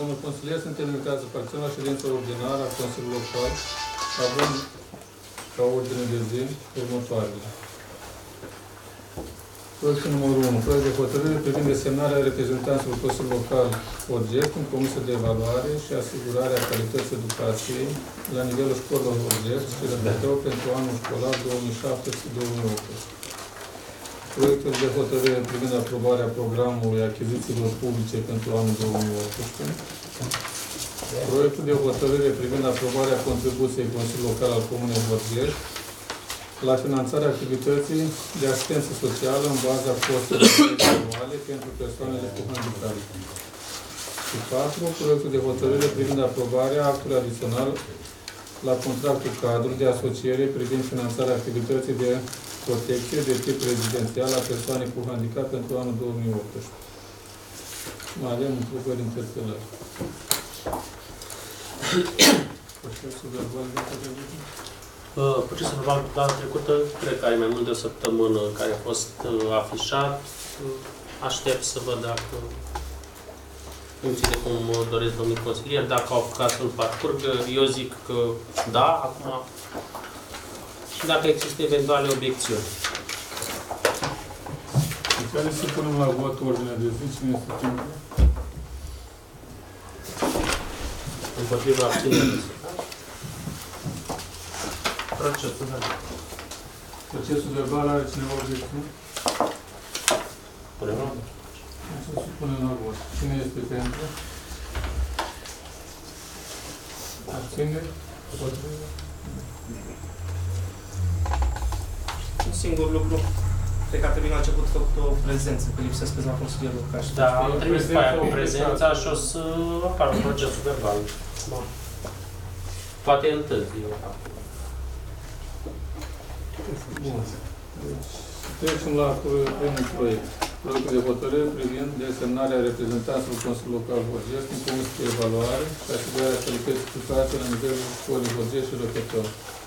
domnul consilier, suntem invitați să participăm la ședința ordinară a Consiliului Local. Avem ca ordine de zi următoarele. Proiectul numărul 1. Proiect de hotărâre privind desemnarea reprezentanților Consiliului Local Orgești în Comisia de Evaluare și asigurarea calității educației la nivelul școlilor Orgești și RPT-ul pentru anul școlar 2017-2018. Proiectul de hotărâre privind aprobarea programului achizițiilor publice pentru anul 2018. Proiectul de hotărâre privind aprobarea contribuției Consiliului Local al Comunei Orgești la finanțarea activității de asistență socială în baza costurilor anuale pentru persoanele cu handicap. Și 4. Proiectul de hotărâre privind aprobarea actului adițional la contractul cadru de asociere privind finanțarea activității de protecție de tip rezidențial a persoanei cu handicap pentru anul 2018. Mai avem întrebări interpelări. Procesul verbal de hotărâre? Procesul verbal data trecută, cred că are mai mult de o săptămână care a fost afișat. Aștept să văd dacă funcție de cum doresc domnul consilier, dacă au apucat să-l parcurgă. Eu zic că da, acum. Și dacă există eventuale obiecțiuni. Care să punem la vot ordinea de zi? Cine este pentru? Împotriva abținerii. Procesul verbal. Procesul verbal are cineva obiecțiuni? Punem la vot. Să supunem la vot. Cine este pentru? Abțineri? Un singur lucru. Cred că ar trebui la început făcut o prezență, că lipsesc câțiva consilierul ca și... Da, am trimis pe aia cu prezența și o să apară procesul verbal. Bun. Poate întârzi eu. Bun. Deci, trecem la primul proiect. Proiectul de hotărâre privind desemnarea reprezentanților Consiliului Local Orgești în Comisie de Evaluare și asigurarea calității educației la nivelul școlii Orgești și Răcătău.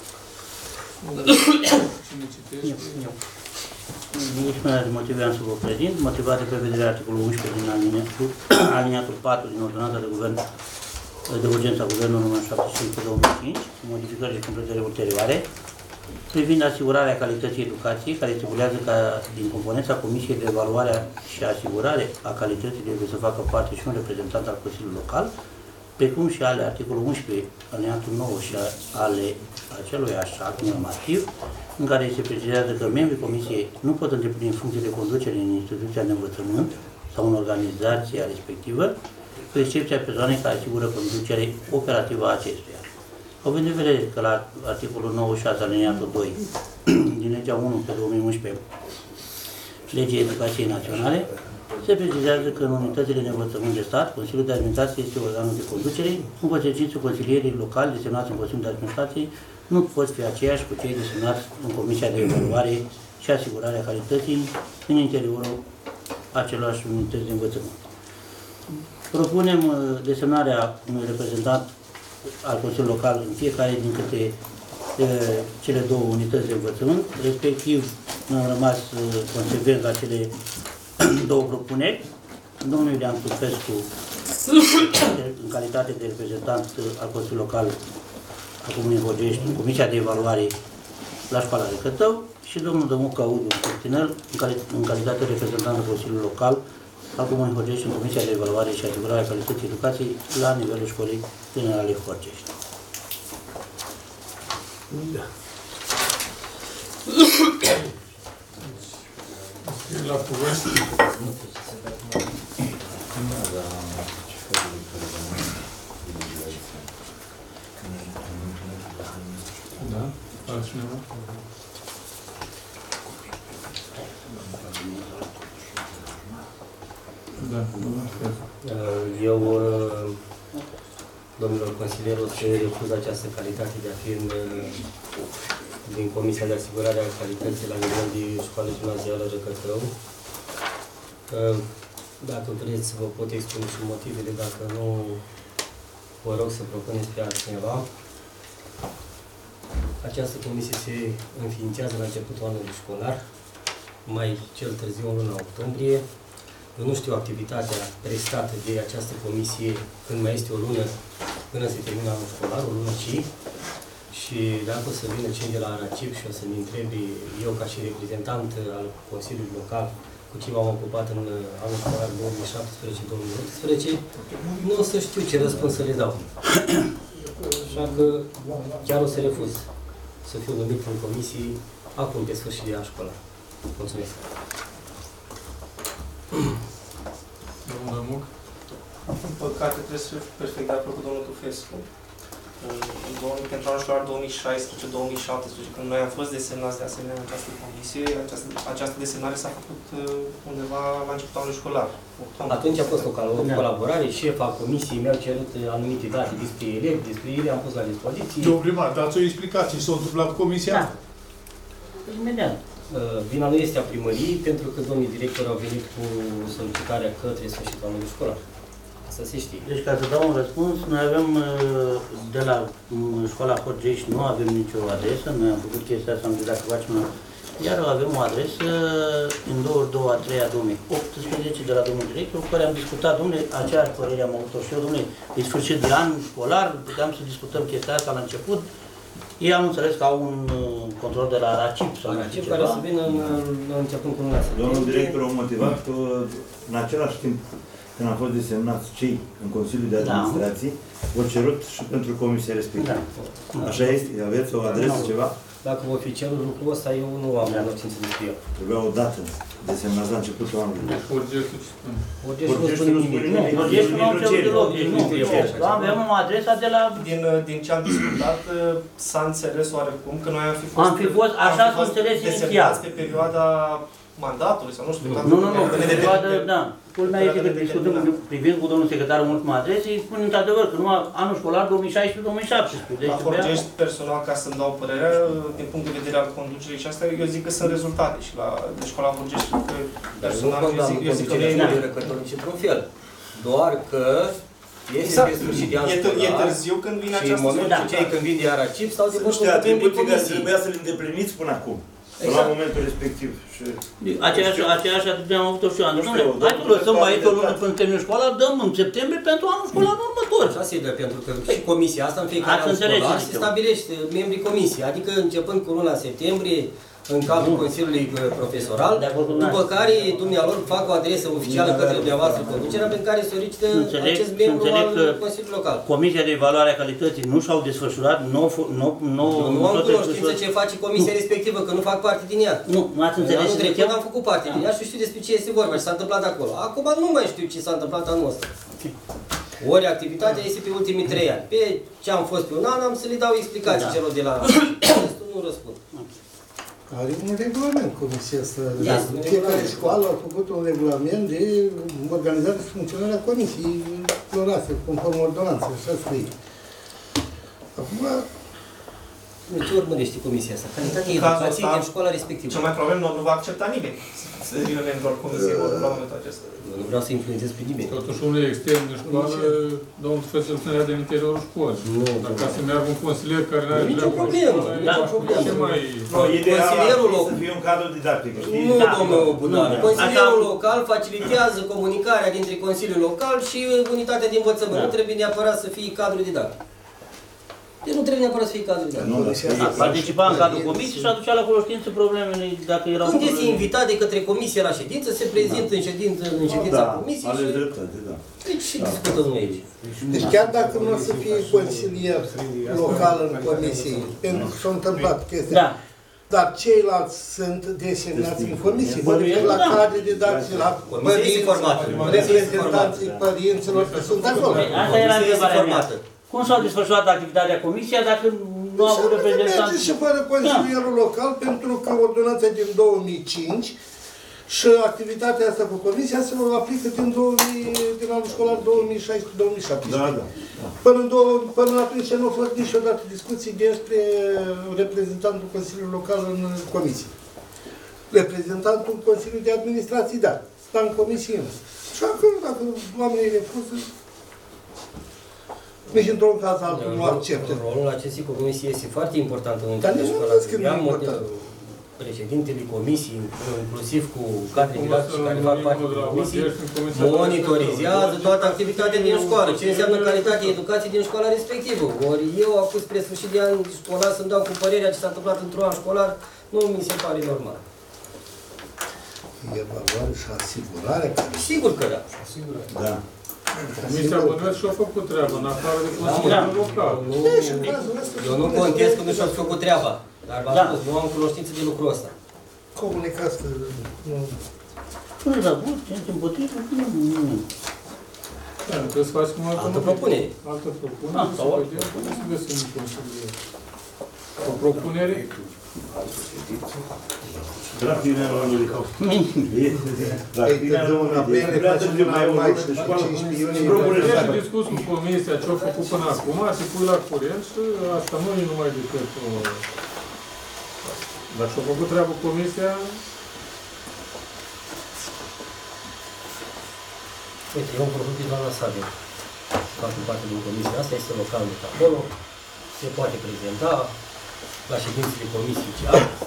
Cine citește? Eu. Expunerea de motive am să vă prezint, motivat de prevederea articolul 11 din aliniatul 4 din Ordonanța de Guvern de urgență a Guvernului nr. 75/2005, modificări și completări ulterioare, privind asigurarea calității educației, care stipulează că din componența Comisiei de Evaluare și Asigurare a Calității trebuie să facă parte și un reprezentant al Consiliului Local, precum și ale articolul 11, alineatul 9 și ale acelui act normativ, în care se precizează că membrii Comisiei nu pot îndeplini funcții de conducere în instituția de învățământ sau în organizația respectivă, cu excepția persoanei care asigură conducerea operativă a acestuia. Având în vedere că la articolul 96 alineatul 2 din legea 1/2011, legea Educației Naționale, se precizează că în unitățile de învățământ de stat, Consiliul de Administrație este organul de conducere, în consecință consilierii locali desemnați în Consiliul de Administrație nu pot fi aceiași cu cei desemnați în Comisia de Evaluare și Asigurarea Calității în interiorul acelorași unități de învățământ. Propunem desemnarea unui reprezentant al Consiliului Local în fiecare din câte cele două unități de învățământ, respectiv am rămas consecvent la cele două propuneri. Domnul Iulian Tulpescu, în calitate de reprezentant al Consiliului Local al Comunei Orgești, în Comisia de Evaluare la Școala Răcătău, și domnul Dămuc Audiu Curtinel, în calitate de reprezentant al Consiliului Local al Comunei Orgești, în Comisia de Evaluare și Asigurarea Calității Educației la nivelul Școlii Generale Orgești. Da. La cuvânt. Da? Altcineva? Da, eu, domnilor consilieri, o să refuz această calitate de a fi din Comisia de Asigurare a Calității la nivel de școală gimnazială Răcătău. Dacă vreți, vă pot expune și motivele, dacă nu, vă rog să propuneți pe altcineva. Această comisie se înființează la începutul anului școlar, mai cel târziu în luna octombrie. Eu nu știu activitatea prestată de această comisie când mai este o lună până se termină anul școlar, o lună și dacă o să vină cei de la ARACIP și o să-mi întrebi eu ca și reprezentant al Consiliului Local cu ce m-am ocupat în anul școlar 2017-2018, nu o să știu ce răspuns să le dau. Așa că chiar o să refuz să fiu numit în comisii acum pe sfârșit de an școlar. Mulțumesc. Domnul Dămuc? Din păcate, trebuie să fiu perfect de acord cu domnul Tufescu. Pentru anul școlar 2016-2017, când noi am fost desemnați de asemenea în această comisie, această desemnare s-a făcut undeva la începutul anului școlar. Atunci a fost o colaborare, șefa comisiei mi-au cerut anumite date despre elevi, despre ele, am pus la dispoziție. Domnul primar, dați o explicație, s-a întâmplat comisia? Da. Imediat. Vina nu este a primăriei, pentru că domnii directori au venit cu solicitarea către sfârșitul anului școlar. Asta se știe. Deci, ca să dau un răspuns, noi avem de la școala Horgeș, nu avem nicio adresă, noi am făcut chestia asta, am zis dacă facem una, iar avem o adresă în 22/3/2018 de la domnul director, cu care am discutat, domnule, aceeași părere am avut-o și eu, domnule, de sfârșit de an școlar, puteam să discutăm chestia asta la început. Ei am înțeles că au un control de la ARACIP sau ARACIP care să vină începând cu luna septembrie. Domnul director a motivat în același timp când am fost desemnați cei în Consiliul de Administrație, au cerut și pentru comisia respectivă. Da. Așa este? Aveți o adresă, ceva? Dacă oficialul lucrul ăsta, eu nu am cunoștință despre el. Trebuia o dată desemnați la începutul anului. Horgeșul ce spune? Horgeșul nu spune nimic. Horgeșul nu am cerut deloc. Nu, avem o adresă de la... Din ce am discutat, s-a înțeles oarecum că noi am fi fost... Așa s-a înțeles inițial. Desemnați pe perioada mandatului, sau nu știu... Nu, perioada, da. Culmea este că discutăm privind cu domnul secretar în ultima adresă, îi spun într-adevăr că numai anul școlar 2016-2017. Deci, la Horgești, personal, ca să-mi dau părerea, din punct de vedere al conducerii și asta, eu zic că sunt rezultate și la școala Horgești, că personal, eu zic că nu e nici într-un fel. Doar că este pe sfârșit de an școlar. E târziu când vine această solicitare. Și în momentul cei când vin de ARACIP stau de vorbă cu membrii comisiei. Trebuia să le îndepliniți până acum. La momentul respectiv. Aceeași atitudine am avut-o și eu. Hai să lăsăm aici o lună până termină școala, dăm în septembrie pentru anul școlar următor. Așa se dă, pentru că și comisia asta în fiecare an școlar se stabilește membrii comisiei. Adică începând cu luna septembrie, în cadrul Consiliului Profesoral, după care dumnealor fac o adresă oficială către dumneavoastră conducerea, prin care solicită acest membru al Consiliului Local. Comisia de evaluare a calității nu și-au desfășurat, nu am cunoștință ce face comisia respectivă, că nu fac parte din ea. Nu ați înțeles. Anul trecut am făcut parte din ea și știu despre ce este vorba și s-a întâmplat acolo. Acum nu mai știu ce s-a întâmplat anul ăsta. Ori activitatea este pe ultimii 3 ani. Pe ce am fost pe un an, am să le dau explicații celor de la... Nu răspund. Are un regulament comisia asta. Fiecare școală a făcut un regulament de organizare și funcționarea comisiei lor, conform ordonanței, așa scrie. Acum... Ce urmărește comisia asta? Calitatea educației din școala respectivă. Cel mai probabil nu va accepta nimeni să devină membru al comisiei la momentul acesta. Nu vreau să influențez pe nimeni. Totuși unul extern de școală, domnul profesor spunea de interiorul școlii. Dar ca să meargă un consilier care nu are nicio problemă. Consilierul local să fie un cadru didactic, știi? Nu, domnul Budan. Consilierul local facilitează comunicarea dintre Consiliul Local și unitatea de învățământ. Nu trebuie neapărat să fie cadru didactic. Deci nu trebuie neapărat să fie cadru didactic. Participa în cadrul comisiei și aducea la cunoștință problemele dacă erau... Când este invitat de către comisie la ședință, se prezintă în ședința comisiei și... Deci și discutăm noi aici. Deci chiar dacă nu o să fie consilier local în comisie, pentru că s-a întâmplat chestia, dar ceilalți sunt desemnați în comisie, mă refer la cadre didactice, la reprezentanții părinților, că sunt acolo. Asta era întrebarea mea. Cum s-a desfășurat activitatea comisiei dacă nu a avut reprezentanți? Merge și fără consilierul local, pentru că ordonanța din 2005 și activitatea asta cu comisia se vor aplică din anul școlar 2016-2017. Până atunci nu au fost niciodată discuții despre reprezentantul Consiliului Local în comisie. Reprezentantul Consiliului de Administrație, da, dar în comisie nu. Și acum, dacă oamenii refuză, nici într-un caz altul nu acceptă. Rolul acestei comisii este foarte important în dar nici nu văd că nu e important. președintele comisiei, inclusiv cu cadre didactice care fac parte din comisie, monitorizează toată activitatea din școală. Ce înseamnă calitatea educației din școala respectivă. Ori eu, acum spre sfârșit de an școlar, să-mi dau cu părerea ce s-a întâmplat într-un an școlar, nu mi se pare normal. Evaluare și asigurare? Sigur că da. Da. Comisia Bănuiesc și-a făcut treaba, în afară de Consiliul Local. Eu nu contest că nu și-a făcut treaba. Dar v-am spus, nu am cunoștință de lucrul ăsta. Comunicați că nu... Până la vot, ce împotrivă, nu. Da, trebuie să facem Altă propunere. Altă propunere, să vedem cum să găsim în Consiliul. O propunere? Grafina lui Licau. Grafina Și discuți cu comisia ce a făcut până acum, se pui la curent și asta nu e numai decât o... Dar și-a făcut treabă comisia... Uite, eu am propus de doamna Sabin. Fac parte din comisia asta, este localul de acolo. Se poate prezenta la ședințele comisiei ce are.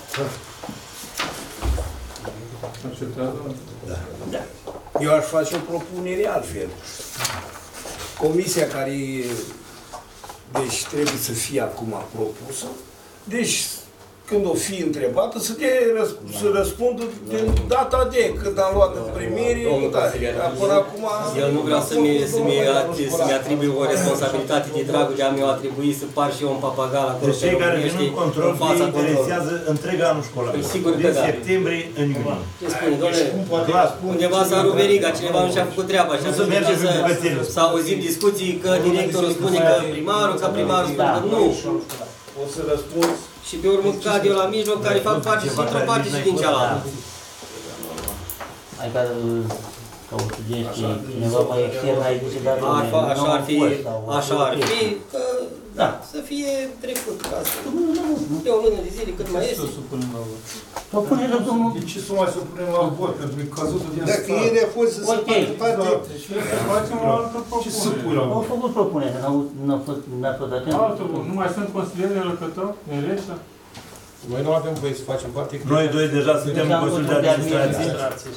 Acceptează? Da. Eu aș face o propunere altfel. Comisia care deci trebuie să fie acum propusă, deci când o fi întrebată, să răspundă din data de când am luat în primire, până acum... Eu nu vreau să-mi atribui o responsabilitate de dragul de a mi-o atribui să par și eu un papagal acolo. Deci cei care vin în control îi interesează întreg anul școlar. Sigur că da. Din septembrie în iunie. Ce spune, doamne? Undeva s-a rupt veriga, cineva nu și-a făcut treaba. Și să merge să auzim discuții că directorul spune că primarul spune că nu. O să răspund. Și pe urmă cad eu la mijloc, care fac parte și dintr-o parte și din cealaltă. Hai ca o sugestie, cineva mai extern ai zice, dar Așa ar fi, că da, să fie trecut ca asta. De o lună de zile, cât mai este. Propunerea domnul... De ce să mai supunem la vot? Pentru că cazutul din Dacă ieri a fost să se facă parte... Facem o altă propunere. Ce să pui la vot? Au făcut propunere, n-a fost atent. Altă, nu mai sunt consilieri de Răcătău, în Reșa? Noi nu avem voie să facem parte. Noi doi deja suntem în Consiliul de Administrație.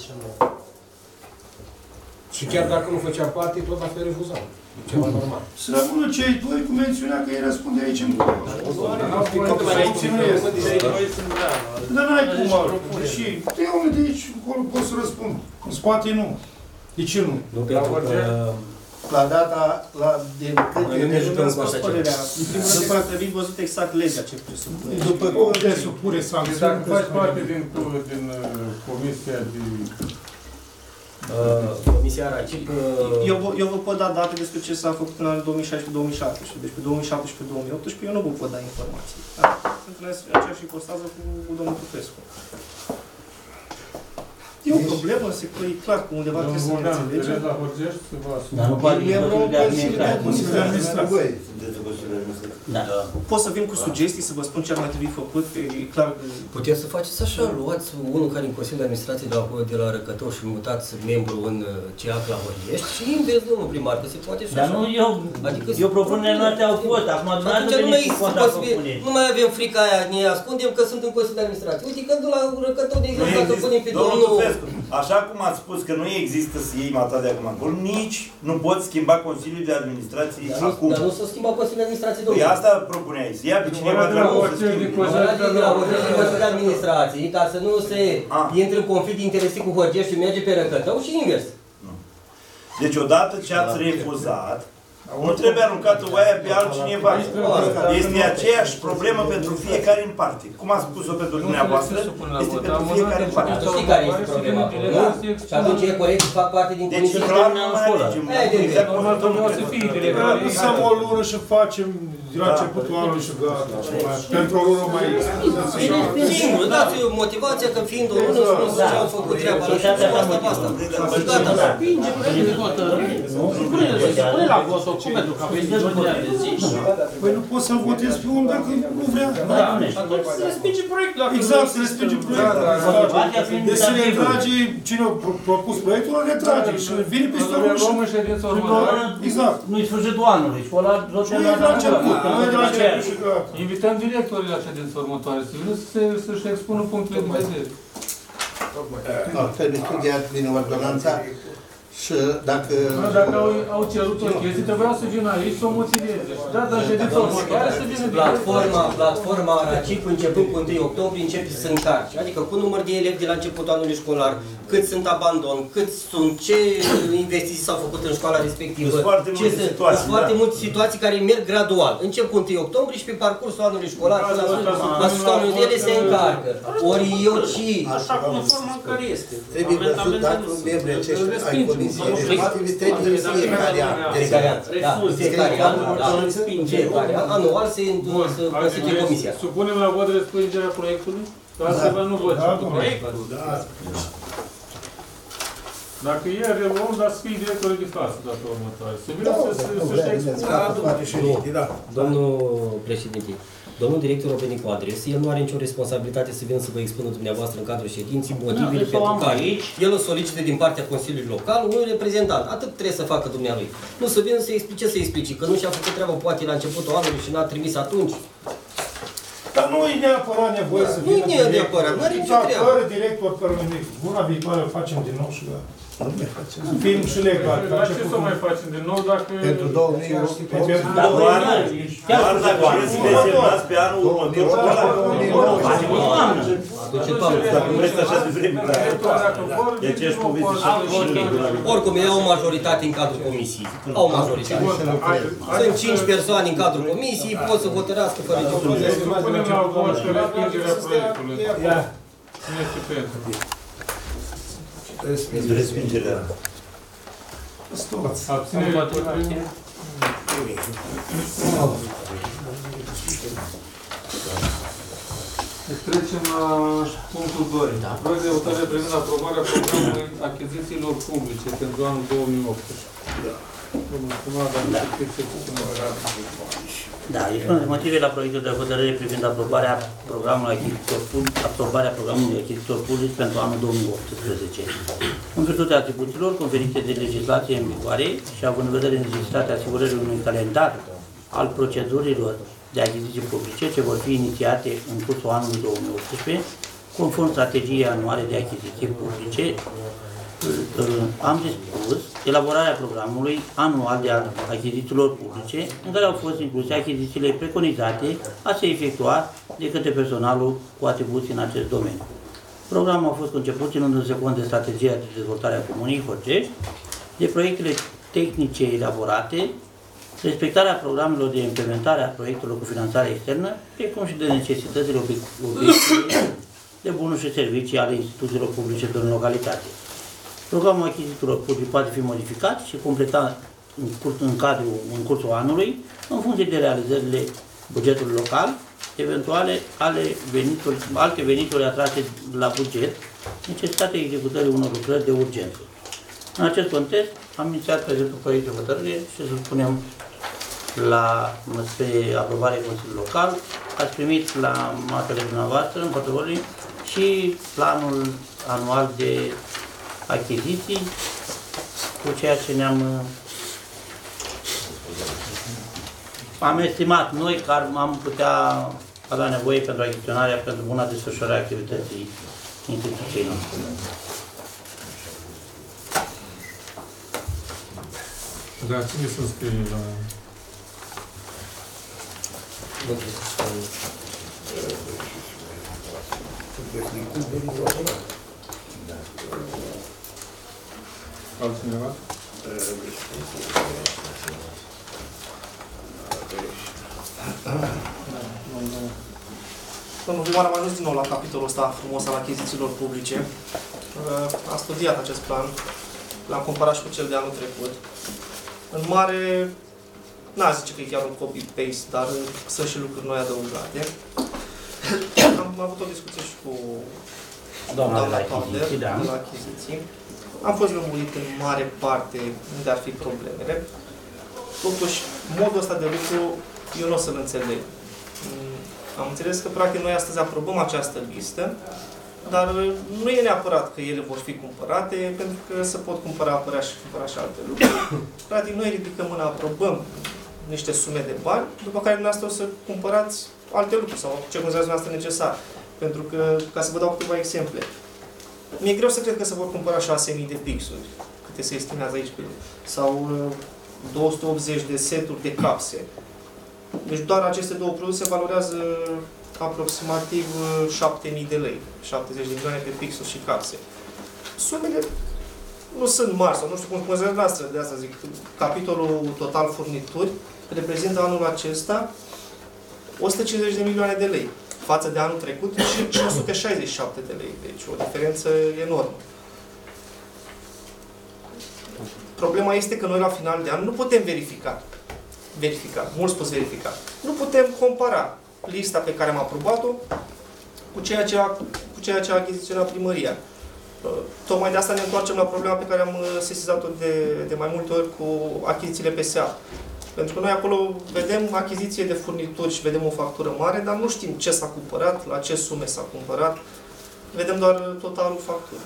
Și chiar dacă nu făceam parte, tot la fel refuzam. E ceva normal. Să rămână cei doi cu mențiunea că ei răspunde aici în gură. Dar n-ai cum, deși de unde de aici încolo pot să răspund. În spate nu. De ce nu? Nu pentru că... La data, din câte... Deci nu mi-am spus părerea. În primul rând, ar trebui văzut exact legea ce presupune. După cum presupune sancțiuni... Dacă faci parte din comisia de... Comisia RACIP... Eu vă pot da date despre ce s-a făcut în anul 2016-2017. Deci pe 2017-2018 eu nu vă pot da informații. Sunt în aceeași ipostază cu domnul Tufescu. E o problemă, e clar că undeva trebuie să ne înțelegem. Dar nu poate fi Consiliul de Administrație. Da. Pot să vin cu sugestii, să vă spun ce ar mai trebui făcut, e clar că... Puteți să faceți așa, luați unul care în Consiliul de Administrație de la Răcătău și mutați membru în CEAC la Horiești și invers, domnul primar, că se poate și așa. Dar nu, eu propunerile noastre au fost, acum dumneavoastră veniți cu contrapropuneri. Nu mai avem frica aia, ne ascundem că sunt în Consiliul de Administrație. Uite, când la Răcătău, de exemplu, dacă punem pe domnul... Așa cum ați spus că nu există să iei mata de acum încolo, nici nu poți schimba Consiliul de Administrație acum. Dar nu s-a schimbat Consiliul de Administrație, domnule. Păi asta propuneai, să ia pe cineva de la Consiliul de Administrație, ca să nu se intre în conflict de interese cu Horgești și merge pe Răcătău și invers. Deci odată ce ați refuzat, nu trebuie aruncată oaia pe altcineva. Este aceeași problemă pentru fiecare în parte. Cum a spus-o pentru dumneavoastră, este pentru fiecare în parte. Știi care este problema? Și atunci e corect să fac parte din Comisia de școală. Lăsăm o lună și facem de la începutul anului și gata. Pentru o lună mai... Singur, dați motivația că fiind o lună și nu se ce au făcut treaba la și asta. Gata. Pune la vot oricum, pentru că aveți ordinea de zi. Păi nu poți să-l votezi pe unul dacă nu vrea. Atunci se respinge proiectul. Exact, se respinge proiectul. Deci se retrage, cine a propus proiectul, îl retrage și vine peste o lună și... Exact. Nu-i sfârșitul anului, școala la început. că nu Noi se de la face. început și gata. Invităm directorii la ședința următoare să vină să-și expună punctele de vedere. Trebuie studiat bine ordonanța și dacă... Dacă au cerut o chestie, trebuia să vină aici să o motiveze. Da, dar în ședința următoare să vină Platforma RACIP, începând cu 1 octombrie, începe să se încarce. Adică cu număr de elevi de la începutul anului școlar, cât sunt abandon, ce investiții s-au făcut în școala respectivă. Sunt foarte multe situații. Sunt foarte multe situații care merg gradual. Încep cu 1 octombrie și pe parcursul anului școlar, până la sfârșitul anului ele se încarcă. Ori eu și... Așa cum forma care este. Trebuie văzut dacă membrii aceștia ai comisiei respective trebuie să fiecare an. Fiecare an, da, fiecare an, fiecare an, anual se constituie comisia. Supunem la vot respingerea proiectului? Altceva nu văd. Proiectul? Dacă e, reluăm, dar să fie directorul de față data următoare. Să vină să-și expună. Domnul președinte, domnul director a venit cu adresă, el nu are nicio responsabilitate să vină să vă expună dumneavoastră în cadrul ședinții motivele pentru care el o solicită din partea Consiliului Local un reprezentant. Atât trebuie să facă dumnealui. Nu să vină să explice, că nu și-a făcut treaba poate la începutul anului și n-a trimis atunci. Dar nu e neapărat nevoie să vină Nu e neapărat, nu are nicio treabă. Fără director permanent. Luna viitoare îl facem din nou și gata. Film și legal. Dar ce să mai facem din nou dacă... Pentru 2018. Doar dacă vreți să desemnați pe anul următor, dacă vreți așa de vreme, de aceeași poveste și... Oricum, ei au o majoritate în cadrul comisiei. Au o majoritate. Sunt 5 persoane în cadrul comisiei, pot să hotărească fără nicio problemă. Supunem la vot respingerea proiectului. Cine este pentru? Respingerea. Abținere împotriva. Trecem la punctul 2. Proiect de hotărâre privind aprobarea programului achizițiilor publice pentru anul 2018. Da, este motive la proiectul de hotărâre privind aprobarea programului achizițiilor publici pentru anul 2018. În virtutea atribuțiilor conferite de legislație în vigoare și având în vedere necesitatea asigurării unui calendar al procedurilor de achiziții publice ce vor fi inițiate în cursul anului 2018, conform strategiei anuale de achiziții publice, am dispus elaborarea programului anual de achizițiilor publice, în care au fost incluse achizițiile preconizate a se efectua de către personalul cu atribuții în acest domeniu. Programul a fost conceput ținându-se cont de strategia de dezvoltare a Comunei Horgești, de proiectele tehnice elaborate, respectarea programelor de implementare a proiectelor cu finanțare externă, precum și de necesitățile obiective de bunuri și servicii ale instituțiilor publice din localitate. Programul achizițiilor publice poate fi modificat și completat în cursul anului, în funcție de realizările bugetului local, eventuale alte venituri atrase la buget, necesitatea executării unor lucrări de urgență. În acest context, am inițiat prezentul proiect de hotărâre și să spunem spre aprobare Consiliului Local. Ați primit la masele dumneavoastră, în portofoliu, și planul anual de achiziții, cu ceea ce am estimat noi că am putea avea nevoie pentru achiziționarea, pentru buna desfășurare a activității instituției noastre. Da, cine să scrie la... Altcineva? Domnul primar, am ajuns din nou la capitolul ăsta frumos al achizițiilor publice. Am studiat acest plan, l-am comparat și cu cel de anul trecut. În mare, n-aș zice că e chiar un copy-paste, dar sunt și lucruri noi adăugate. Am avut o discuție și cu doamna Pauder, de la achiziții. Am fost lămurit în mare parte unde ar fi problemele. Totuși, modul ăsta de lucru, eu nu o să-l înțeleg. Am înțeles că, practic, noi astăzi aprobăm această listă, dar nu e neapărat că ele vor fi cumpărate, pentru că se pot cumpăra și alte lucruri. Practic, noi ridicăm mâna, aprobăm niște sume de bani, după care dumneavoastră o să cumpărați alte lucruri sau ce considerați dumneavoastră necesar. Pentru că, ca să vă dau câteva exemple, mi-e greu să cred că se vor cumpăra 6.000 de pixuri, câte se estimează aici pe sau 280 de seturi de capse. Deci doar aceste două produse valorează aproximativ 7.000 de lei, 70 de milioane pe pixuri și capse. Sumele nu sunt mari, sau nu știu cum considerați noastră, de asta zic, capitolul total furnituri reprezintă anul acesta 150 de milioane de lei, față de anul trecut și 567 de lei, deci o diferență enormă. Problema este că noi la final de an nu putem verifica, mult spus verifica, nu putem compara lista pe care am aprobat-o cu ceea ce a achiziționat primăria. Tocmai de asta ne întoarcem la problema pe care am sesizat-o de mai multe ori cu achizițiile PSA. Pentru că noi acolo vedem achiziție de furnituri și vedem o factură mare, dar nu știm ce s-a cumpărat, la ce sume s-a cumpărat. Vedem doar totalul facturii.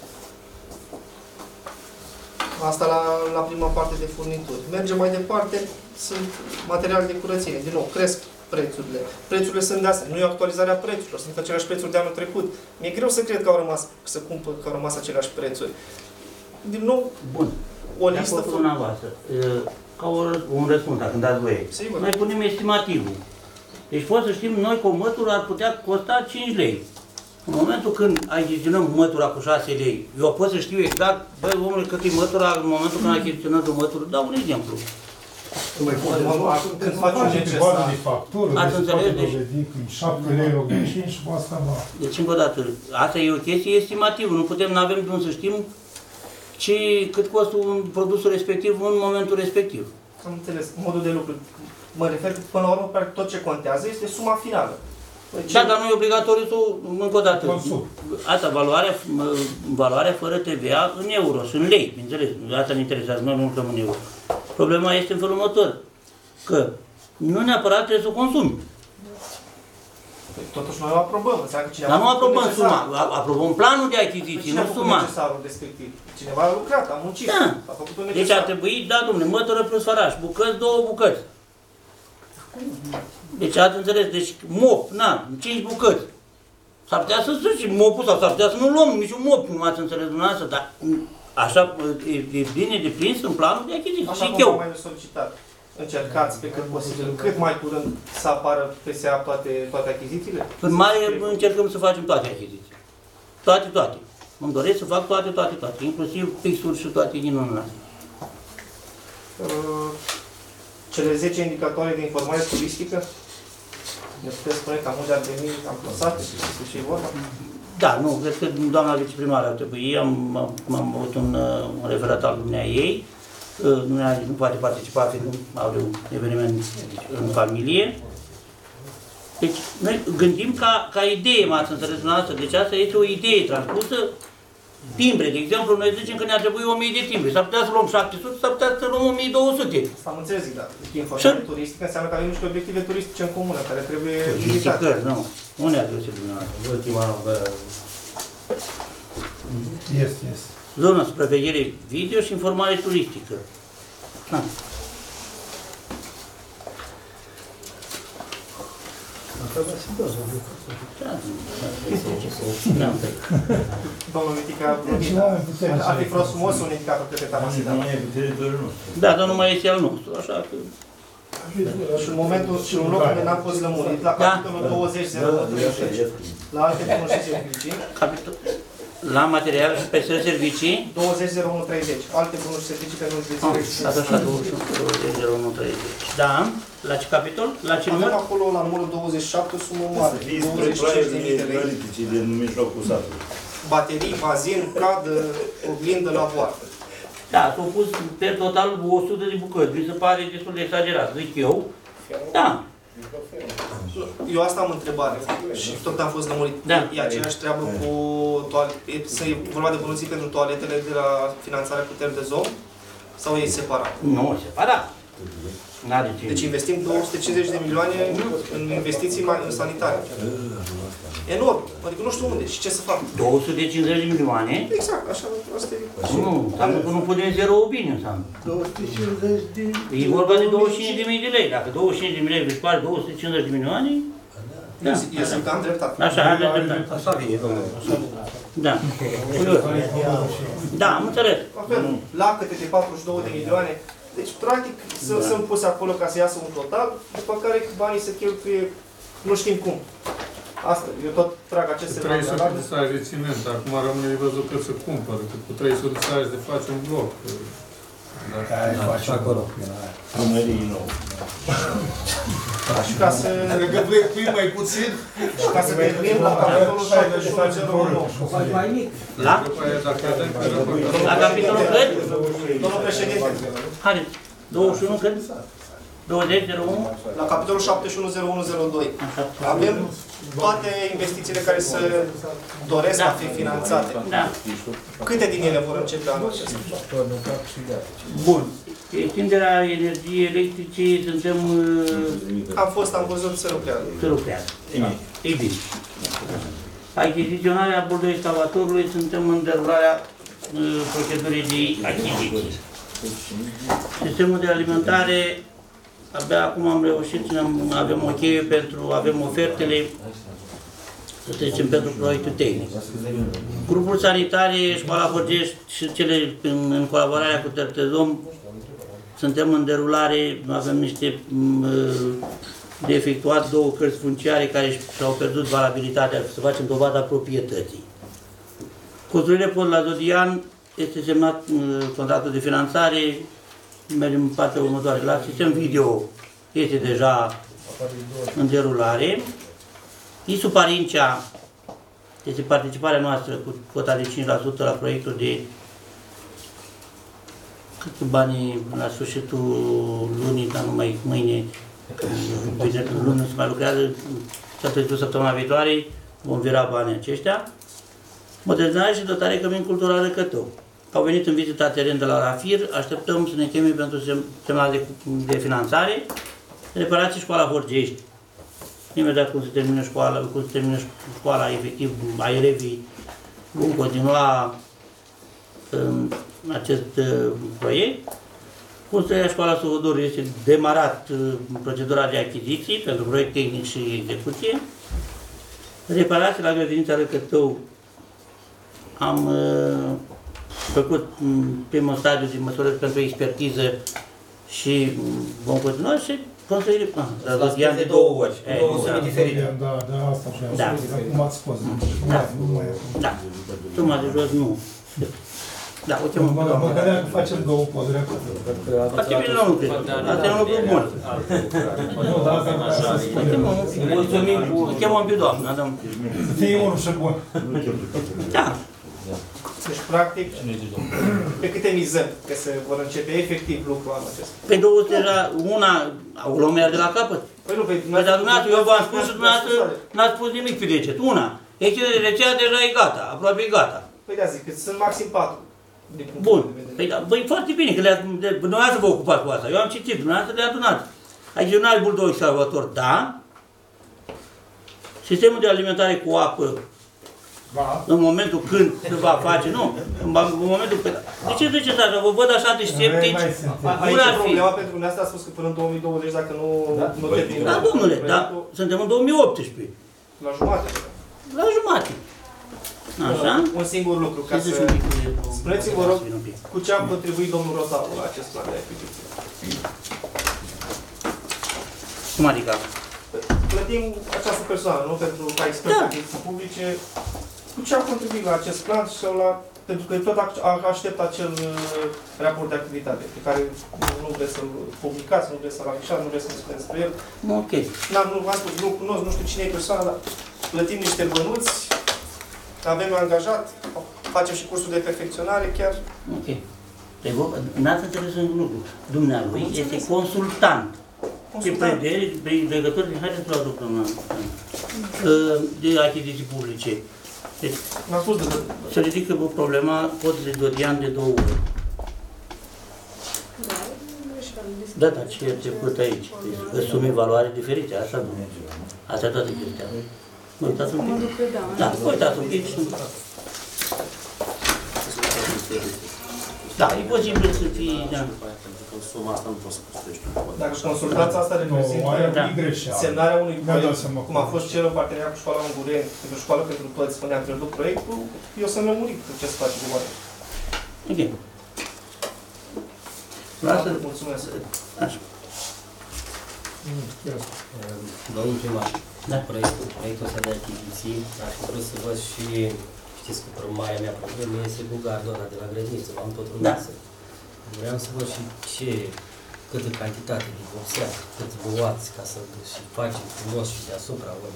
Asta la prima parte de furnituri. Mergem mai departe, sunt materiale de curățenie. Din nou, cresc prețurile. Prețurile sunt de astea. Nu e o actualizare a prețurilor, sunt aceleași prețuri de anul trecut. Mi-e greu să cred că au rămas aceleași prețuri. Din nou, bun. O listă dumneavoastră. Ca un răspuns, dacă îmi dați voie. Sigur. Noi punem estimativul. Deci pot să știm, noi cu mătura ar putea costa 5 lei. În momentul când achiziționăm mătura cu 6 lei, eu pot să știu exact, băi, omule, cât e mătura în momentul când achiziționăm o mătură. Dau un exemplu. Când faci un necesar de factură, ați înțeles? Deci 7 lei 85 și cu asta va. Deci, încă o dată, asta e o chestie estimativă. Nu putem, n-avem de unde să știm cât costă un produsul respectiv în momentul respectiv. Am înțeles. Modul de lucru. Mă refer, până la urmă, tot ce contează este suma finală. Da, dar nu e obligatoriu să, încă o dată, asta, valoarea fără TVA în euro și în lei, bineînțeles, asta ne interesează, noi nu lucrăm în euro. Problema este în felul următor, că nu neapărat trebuie să o consumi. Totuși noi o aprobăm, înseamnă că cineva... Dar nu aprobăm suma, aprobăm planul de achiziții, nu suma. Necesarul respectiv. Cineva a lucrat, a muncit, a făcut un necesar. Deci ar trebui, da, dom'le, mătură plus faraș, bucăți, 2 bucăți. Deci ați înțeles, deci mop, 5 bucăți. S-ar putea să zici mopul sau s-ar putea să nu luăm niciun mop, nu ați înțeles dumneavoastră, dar așa e bine deprins în planul de achiziții. Așa cum am mai solicitat. Încercați pe cât posibil, cât mai curând să apară PSA toate achizițiile? În mare încercăm să facem toate achiziții. Toate. Îmi doresc să fac toate. Inclusiv pixuri și toate din unul. Cele 10 indicatoare de informare turistică, ne puteți spune cam unde ar veni amplasate și despre ce e vorba? Da, nu, cred că doamna viceprimară ar trebui, am avut un referat al dumneaei, dumneaei nu poate participa, fiindcă nu are un eveniment în familie. Deci, noi gândim ca idee, m-ați înțeles dumneavoastră, deci asta este o idee transpusă. Timbre, de exemplu, noi zicem că ne-ar trebui 1000 de timbre. S-ar putea să luăm 700, s-ar putea să luăm 1200. Am înțeles, da. Informare turistică înseamnă că avem niște obiective turistice în comună, care trebuie limitate. Nu. Unde a găsit dumneavoastră? Ultima... Este. Zona supraveghere video și informare turistică. Domnul Vitica, ar fi frumos un indicator către Tamasida. Da, dar nu mai este al nostru, așa că... Și în locul unde n-am fost lămurit, la capitolul 20.01.30, la alte bunuri și servicii. La materiale și pe servicii? 20.01.30, alte bunuri și servicii pe nu-și deține. Așa, 20.01.30. Da. La ce capitol? La ce număr? Avem acolo, la numărul 27, o sumă mare. 25.000 de lei. Din mijlocul satului. Baterii, bazin, cadă, oglindă, lavoar. Da, s-au pus pe total 100 de bucăți. Mi se pare destul de exagerat, zic eu. Da. Eu asta am întrebare și tot am fost lămurit. Da. E aceeași treabă cu toaletele, să e vorba de bănuții pentru toaletele de la finanțarea cu term de zon? Sau e separat? Nu, separat. N-are ce. Deci investim 250 de milioane în investiții sanitare. Enorm. Adică nu știu unde și ce să fac. 250 de milioane? Exact, așa, asta e. Nu, înseamnă că nu putem zero bine, înseamnă. 250 de... E vorba de 25.000 de lei. Dacă 25.000 de lei își pare 250 de milioane, da. Eu zic că am dreptate. Așa, am dreptate. Așa vine, domnule. Da. Da, am înțeles. Avem la câte de 42 de milioane. Deci, practic, sunt puse acolo ca să iasă un total, după care banii se cheltuie, nu știm cum. Asta, eu tot trag acest semnal de 300 de saci de ciment, acum rămâne de văzut că se cumpără, că cu 300 de saci de faci un bloc. Care faci acolo? Primării nou. Și ca să... Că pui mai puțin? Și ca să terminim la capitolul 7109. La? La La capitolul cât? Domnul președinte, Haideți. 21 cât? 2001? la capitolul 710102 avem toate investițiile care se doresc a fi finanțate. Da. Câte din ele vor începe anul acesta? Bun. Extinderea energiei electrice, suntem... Am văzut, se lucrează. Se lucrează. E bine. Achiziționarea buldului excavatorului, suntem în derularea procedurii de achiziție. Sistemul de alimentare, abia acum am reușit, avem o cheie pentru, avem ofertele, să trecem pentru proiectul tehnic. Grupul sanitare, Școala Bărgești și cele în colaborarea cu Tertezom, suntem în derulare, avem niște de efectuat 2 cărți funciare care și-au pierdut valabilitatea, să facem dovada proprietății. Construirea pod la Zodian, este semnat contractul de finanțare, mergem în partea următoare. La sistem video este deja în derulare. ISU Parincea este participarea noastră cu cota de 5% la proiectul de cât banii la sfârșitul lunii, dar numai mâine, luni nu se mai lucrează, s-a trecut săptămâna viitoare, vom vira banii aceștia. Modernizare și dotare cămin cultural Răcătău. Au venit în vizita teren de la Rafir, așteptăm să ne cheme pentru semnal de finanțare. Reparații Școala Horgești. Imediat cum se termină școala, efectiv, a elevii vom continua acest proiect. Construirea Școala Suhodor este demarat procedura de achiziții pentru proiect tehnic și execuție. Reparații la grădinița Răcătău. Am făcut primul stadiu de măsurări pentru expertiză și vom continua și construire. L-ați de 2 ori, 2 sumii diferite. Da, asta și da. Acum ați scos. Da. Suma de jos nu. Da, uite mă gândeam că facem 2 poduri acolo. Foarte bine, nu cred. Asta e un lucru bun. Mulțumim, chemăm pe doamna. Să fie unul și bun. Da. Deci, practic, pe câte mizăm că se vor începe efectiv lucrul anul acesta? Pe 200 deja, una, o luăm iar de la capăt. Păi nu, Păi, dar dumneavoastră, eu v-am spus și dumneavoastră n-ați spus nimic pe deget. Una, extinderea de rețea deja e gata, aproape e gata. Păi da, zic că sunt maxim 4. Bun. Păi da, băi, foarte bine, că dumneavoastră vă ocupați cu asta. Eu am citit, dumneavoastră le-a adunat. Achiziționare buldoi excavator, da. Sistemul de alimentare cu apă, în momentul când se va face, nu, în momentul când... De ce ziceți așa? Vă văd așa de sceptici. Aici e problema pentru că dumneavoastră a spus că până în 2020, dacă nu termină... Da, domnule, dar suntem în 2018. La jumate. La jumate. Așa? Un singur lucru, ca să... Spuneți-mi, vă rog, cu ce am contribuit domnul Rotaru la acest plan de achiziție? Cum adică? Plătim această persoană, nu? Pentru ca expert de achiziții publice. Cu ce am contribuit la acest plan și la... Pentru că tot aștept acel raport de activitate pe care nu vreți să-l publicați, nu vreți să-l afișați, nu vreți să-mi spuneți despre el. Ok. Nu v-am spus, nu cunosc, nu știu cine e persoana, dar plătim niște bănuți, avem angajat, facem și cursul de perfecționare chiar. Ok. N-ați înțeles un lucru. Dumnealui este consultant. Ce prederi, legători, haideți la lucru, de achiziții publice. Deci, se ridică problema podului Dorian de 2 ori. Da, dar ce e trecut aici? Deci, sume valoare diferite, așa nu. Asta e toată chestia. Mă uitați un pic? Da, mă uitați un pic și... Da, e posibil să fie... Suma asta nu poți să construiești. Dacă își consultați asta reprezintă semnarea unui proiect, cum a fost cel în parteneriat cu școala Unguren, pentru școală pentru toți, unde am pierdut proiectul, eu să-mi lămurit ce se face cu oare. Ok. Mulțumesc. Așa. Domnul primar, Da. proiectul ăsta de achiziții, aș vrea să văd și, știți că maia mea problemă este cu gardul ăla de la grădiniță, am tot în masă. Vreau să văd și câtă cantitate de vopsea, câți boați, ca să și facem frumos și deasupra ori.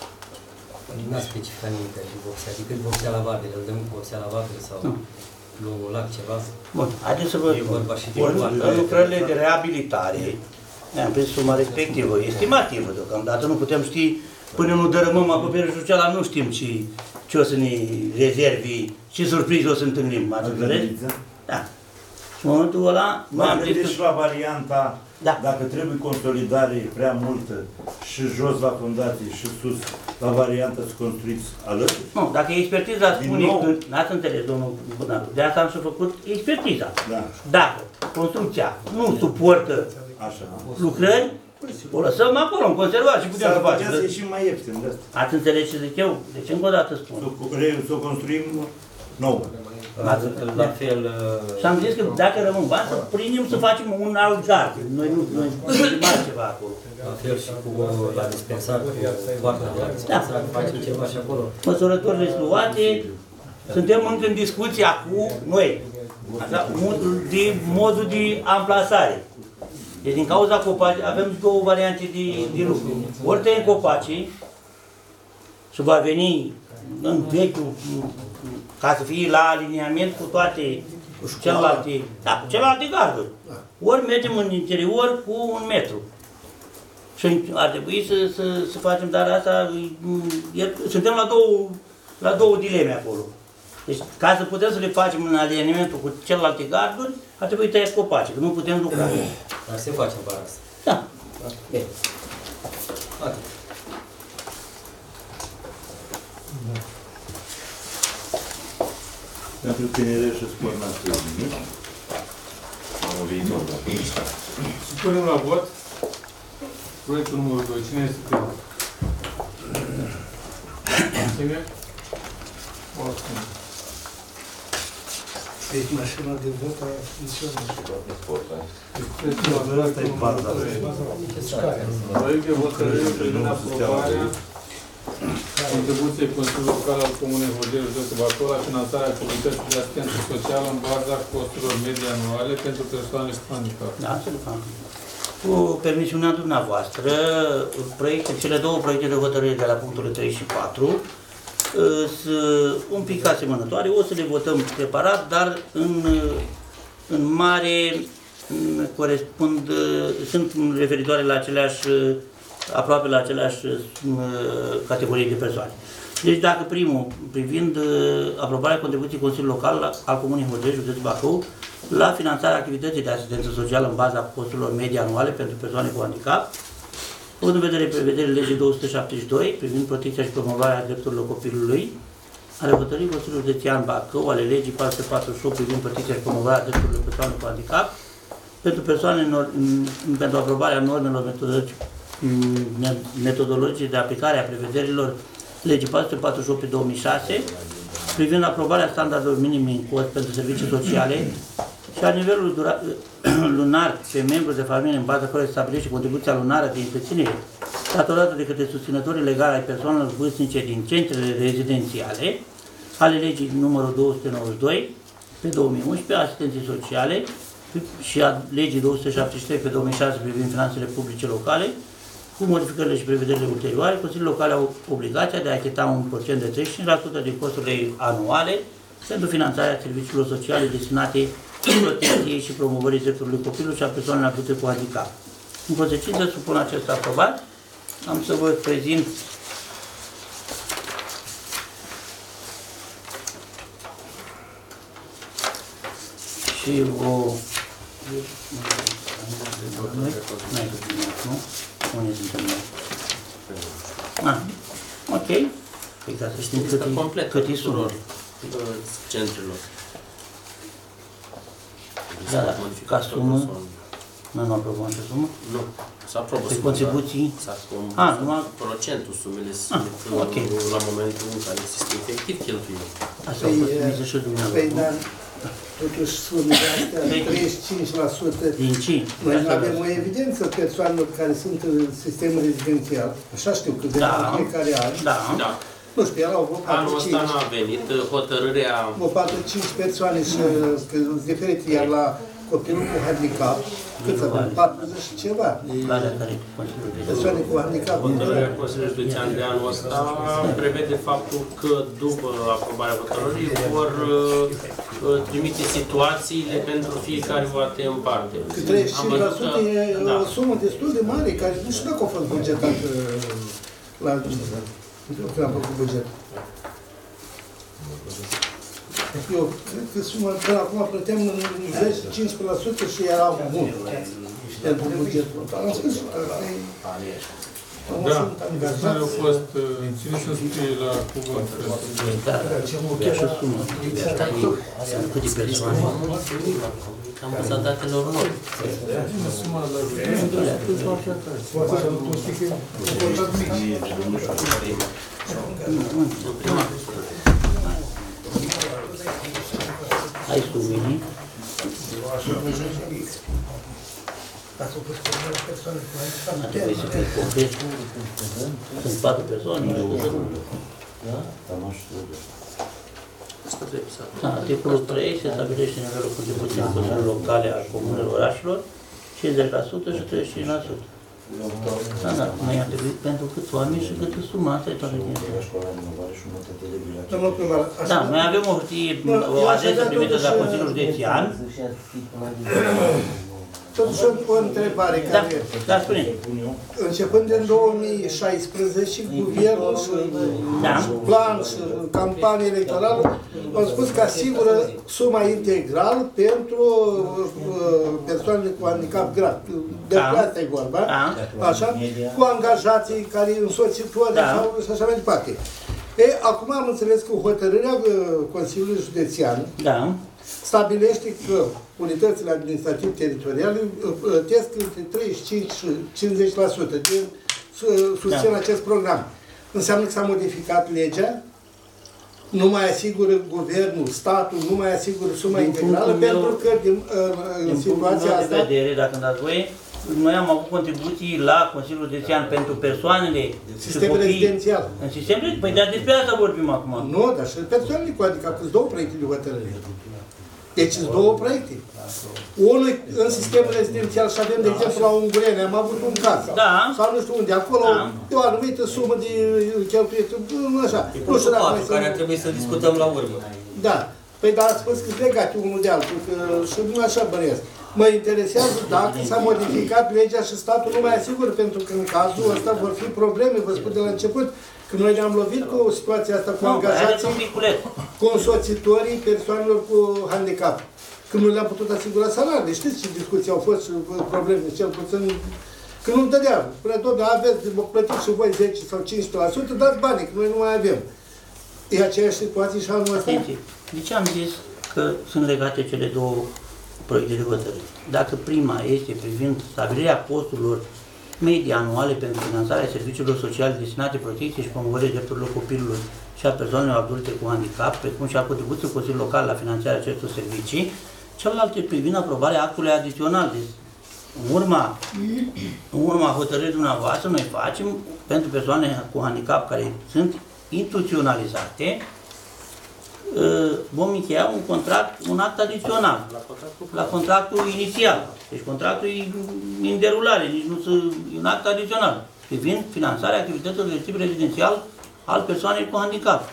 N-a specificat nimic de vopsea, adică vopsea lavabilă, îl dăm cu vopsea lavabilă sau logul lac ceva. Bun, haideți să vă... E vorba și de lucrările de reabilitare, ne-am prins suma respectivă, estimativă deocamdată, nu putem ști, până nu dărâmăm acoperișul cealaltă, nu știm ce o să ne rezervi, ce surprize o să întâlnim, ați înțeles? Da. Și în momentul ăla, m-am gândit și la varianta, dacă trebuie consolidare prea multă și jos la fundație și sus, la varianta să construiți alături? Nu, dacă expertiza spune că, n-ați înțeles, domnul Bunaru, de asta am și făcut expertiza. Da. Dacă construcția nu suportă lucrări, o lăsăm acolo, în conservat și putem să facem. S-ar putea să ieșim mai ieftin de asta. Ați înțeles ce zic eu? Deci încă o dată spun. Să o construim nou. La fel... Și am zis că dacă rămân bani, să prindem să facem un alt gard. Noi facem altceva acolo. La fel și cu la dispensar, cu poarta de la dispensar, facem ceva și acolo. Măsurătorile sunt luate, suntem încă în discuția cu noi. Așa, modul de amplasare. Deci din cauza copaci, avem două variante de lucru. Ori tăiem copacii și va veni în vechiul, ca să fie la aliniament cu toate celelalte, celelalte garduri. Ori mergem în interior cu 1 metru. Și ar trebui să facem, dar asta, suntem la două dileme acolo. Deci, ca să putem să le facem în aliniamentul cu celelalte garduri, ar trebui tăiat copacii, că nu putem lucra. Dar se face în asta. Da. Bine. Atât. Pentru tinere și sport național. Anul viitor, da. Supunem la vot proiectul numărul 2. Cine este pentru? Cine? Deci mașina de vot a funcționat. Asta e baza. Proiect de hotărâre privind aprobarea contribuției Consiliului Local al Comunei Holdierul Județul Bacău la finanțarea activității de asistență socială în baza costurilor medii anuale pentru persoane cu handicap. Da, cu permisiunea dumneavoastră, cele două proiecte de hotărâre de la punctul 3 și 4 sunt un pic asemănătoare, o să le votăm separat, dar în mare corespund, sunt referitoare la aproape la aceleași categorii de persoane. Deci dacă primul, privind aprobarea contribuției Consiliului Local al Comunei Holderi, Județul Bacău, la finanțarea activității de asistență socială în baza costurilor medii anuale pentru persoane cu handicap, având în vedere prevederile legii 272 privind protecția și promovarea drepturilor copilului, ale hotărârii Consiliului Județean Bacău, ale legii 448 privind protecția și promovarea drepturilor persoane cu handicap, pentru aprobarea normelor metodologice de aplicare a prevederilor legii 448/2006 privind aprobarea standardelor minime în cost pentru servicii sociale și a nivelului lunar pe membru de familie în baza căruia se stabilește contribuția lunară de întreținere datorată de către susținătorii legale ai persoanelor vârstnice din centrele rezidențiale ale legii numărul 292/2011 asistenții sociale și a legii 273/2006 privind finanțele publice locale, cu modificările și prevederile ulterioare, Consiliul Local au obligația de a achita un procent de 35% din costurile anuale pentru finanțarea serviciilor sociale destinate protecției și promovării drepturilor copilului și a persoanelor aduse cu handicap. În consecință, supun acest aprobat. Am să vă prezint și o Noi? N-ai subliniat, nu? Unde suntem noi? Ok. Păi ca să știm cât e sumă. Centrelor. Da, ca sumă, noi nu aprobăm ce sumă? Nu, s-a aprobat. Pe contribuții? Numai procentul sumele sunt la momentul în care există efectiv cheltuieli. Asta a fost trimisă și dumneavoastră. Păi, dar totuși sumele astea, 35%. Din ce? Noi nu avem o evidență persoanelor care sunt în sistemul rezidențial. Așa știu că de fiecare an. Da. Nu știu, erau vreo 4-5. Anul ăsta n-a venit, hotărârea... Vreo 4-5 persoane și că sunt diferite, iar la copilul cu handicap, cât să avem? 40 și ceva. Persoane cu handicap. Hotărârea Consiliului Județean de anul ăsta prevede faptul că după aprobarea hotărârii vor trimite situațiile pentru fiecare vate în parte. Că 35% e o sumă destul de mare, care nu știu dacă a fost bugetată la... când am făcut buget. Eu cred că suma până acum plăteam 10-15% și era mult pentru bugetul. Am spus că care au fost, ține să scrie la cuvânt. Ce sumă? Câte persoane? Am lăsat datelor lor. Suma la Hai sumini. Nu trebuie să fie concret. Sunt 4 persoane. Articolul 3 se stabilește nivelul contribuției în consiliul locale al comunelor orașelor, 50% și 35%. Da, mai a trebuit pentru câți oameni și câte sumă, asta e toată timpul. Da, noi avem o hârtie, o adresă primită de la Consiliul Județean. Totuși o întrebare care... Da, spune. Începând din 2016, guvernul și plan și campanie electorală au spus că asigură suma integral pentru persoanele cu handicap grav. De asta e vorba, așa, cu angajații care însoțitori și așa mai departe. Acum am înțeles că hotărârea Consiliului Județean stabilește că unitățile administrativ-teritoriale plătesc între 35 și 50% din susțin acest program. Înseamnă că s-a modificat legea? Nu mai asigură guvernul, statul, nu mai asigură suma integrală, pentru că în situația asta... de vedere, dacă dați voie, noi am avut contribuții la Consiliul Județean pentru persoanele sistemul rezidențial. În sistemul? Păi dar despre asta vorbim acum. Nu, dar și persoanele cu handicap, sunt 2 proiecte de hotărâre. Deci sunt 2 proiecte. Unul în sistemul rezidențial și avem, de exemplu, la Ungureni, am avut un caz. Sau nu știu unde, acolo e o anumită sumă de cheltuită, așa. Nu știu dacă care ar trebui să discutăm la urmă. Da. Păi dar ați spus că sunt legate unul de altul, că și nu așa bănesc. Mă interesează dacă s-a modificat legea și statul nu mai asigură, pentru că în cazul ăsta vor fi probleme, vă spun de la început, că noi ne-am lovit cu situația asta cu angajații, cu însoțitorii persoanelor cu handicap. Când nu le-am putut asigura salariile. Știți ce discuții au fost și probleme, cel puțin, că nu-mi dădea. Până tot, aveți, plătiți și voi 10 sau 15%, dați banii, că noi nu mai avem. E aceeași situație și anul ăsta? De ce am zis că sunt legate cele 2 proiecte de hotărâre? Dacă prima este privind stabilirea costurilor medii anuale pentru finanțarea serviciilor sociale destinate protecției și promovării drepturilor copilului și a persoanelor adulte cu handicap, precum și a contribuției Consiliului Local la finanțarea acestor servicii, celălalt privind aprobarea actului adițional. Deci, în urma hotărârii dumneavoastră, noi facem pentru persoane cu handicap care sunt instituționalizate, vom încheia un contract, un act adițional la contractul inițial. Deci contractul e în derulare, nici nu e un act adițional, privind finanțarea activităților de tip rezidențial al persoanei cu handicap.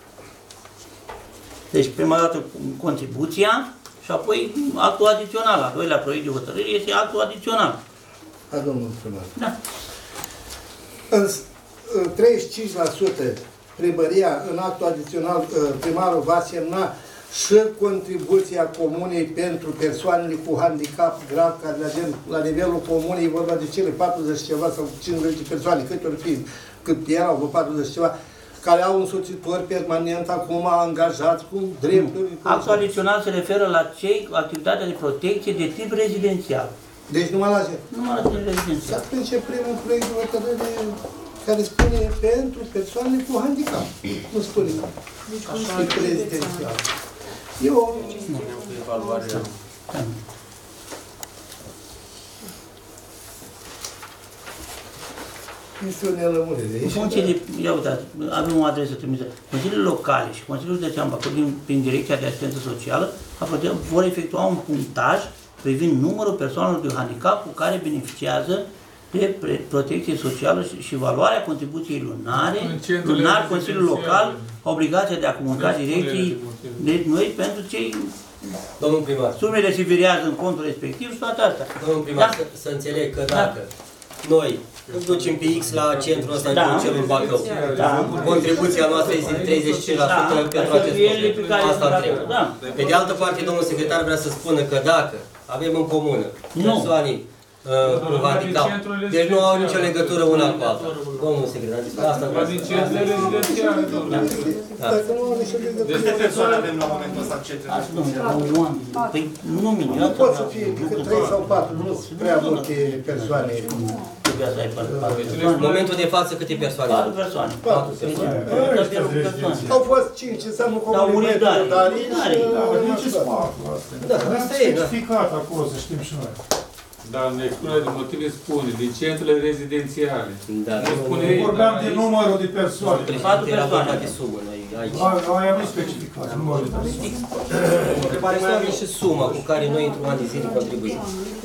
Deci prima dată contribuția și apoi actul adițional. Al doilea proiect de hotărâre este actul adițional. Domnul primar. Da. În 35% primăria, în actul adițional, primarul va semna și contribuția comunei pentru persoanele cu handicap grav, care la nivelul comunei e vorba de cele 40 ceva sau 50 de persoane, cât ori fi, cât erau, 40 ceva, care au însoțitori permanent acum angajați cu drepturi. Actul adițional se referă la cei cu activitatea de protecție de tip rezidențial. Deci numai la ce? Numai la tip rezidențial. Atunci primul proiect de hotărâre care spune pentru persoane cu handicap. Nu spune tip rezidențial. Eu... Este o nelămurire. În funcție de, ia uitați, avem o adresă trimisă. Consiliile locale și Consiliul Județean Bacău, prin Direcția de Asistență Socială, vor efectua un punctaj privind numărul persoanelor de handicap cu care beneficiază de protecție socială și valoarea contribuției lunare, lunar Consiliul Local, obligația de a comunica direcții de noi pentru cei Domnul primar. sumele se virează în contul respectiv și toate astea. Domnul primar, să înțeleg că dacă noi îl ducem pe X la centrul ăsta de celul Bacău, contribuția noastră este de 35% pentru acest proiect. Asta întreb. Pe de altă parte, domnul secretar vrea să spună că dacă avem în comună persoane cu handicap, deci nu au nicio legătură una cu alta. Domnul secretar, asta vreau să spun. Dacă nu au nicio legătură. De câte persoane avem la momentul ăsta centrele? Păi nu minim. Nu pot să fie decât 3 sau 4, nu sunt prea multe persoane. În momentul de față câte persoane? 4 persoane. 4 persoane. Au fost 5, înseamnă comunii feudalii și... Da, asta e certificat acolo, să știm și noi. Dar în expunere de motive spune, din centrele rezidențiale. Da. Vorbeam de numărul de persoane. 4 persoane. De sumă, noi aici. Aia nu specificat, numărul de persoane. Întrebare mai avem și suma cu care noi într-un an de zile contribuim.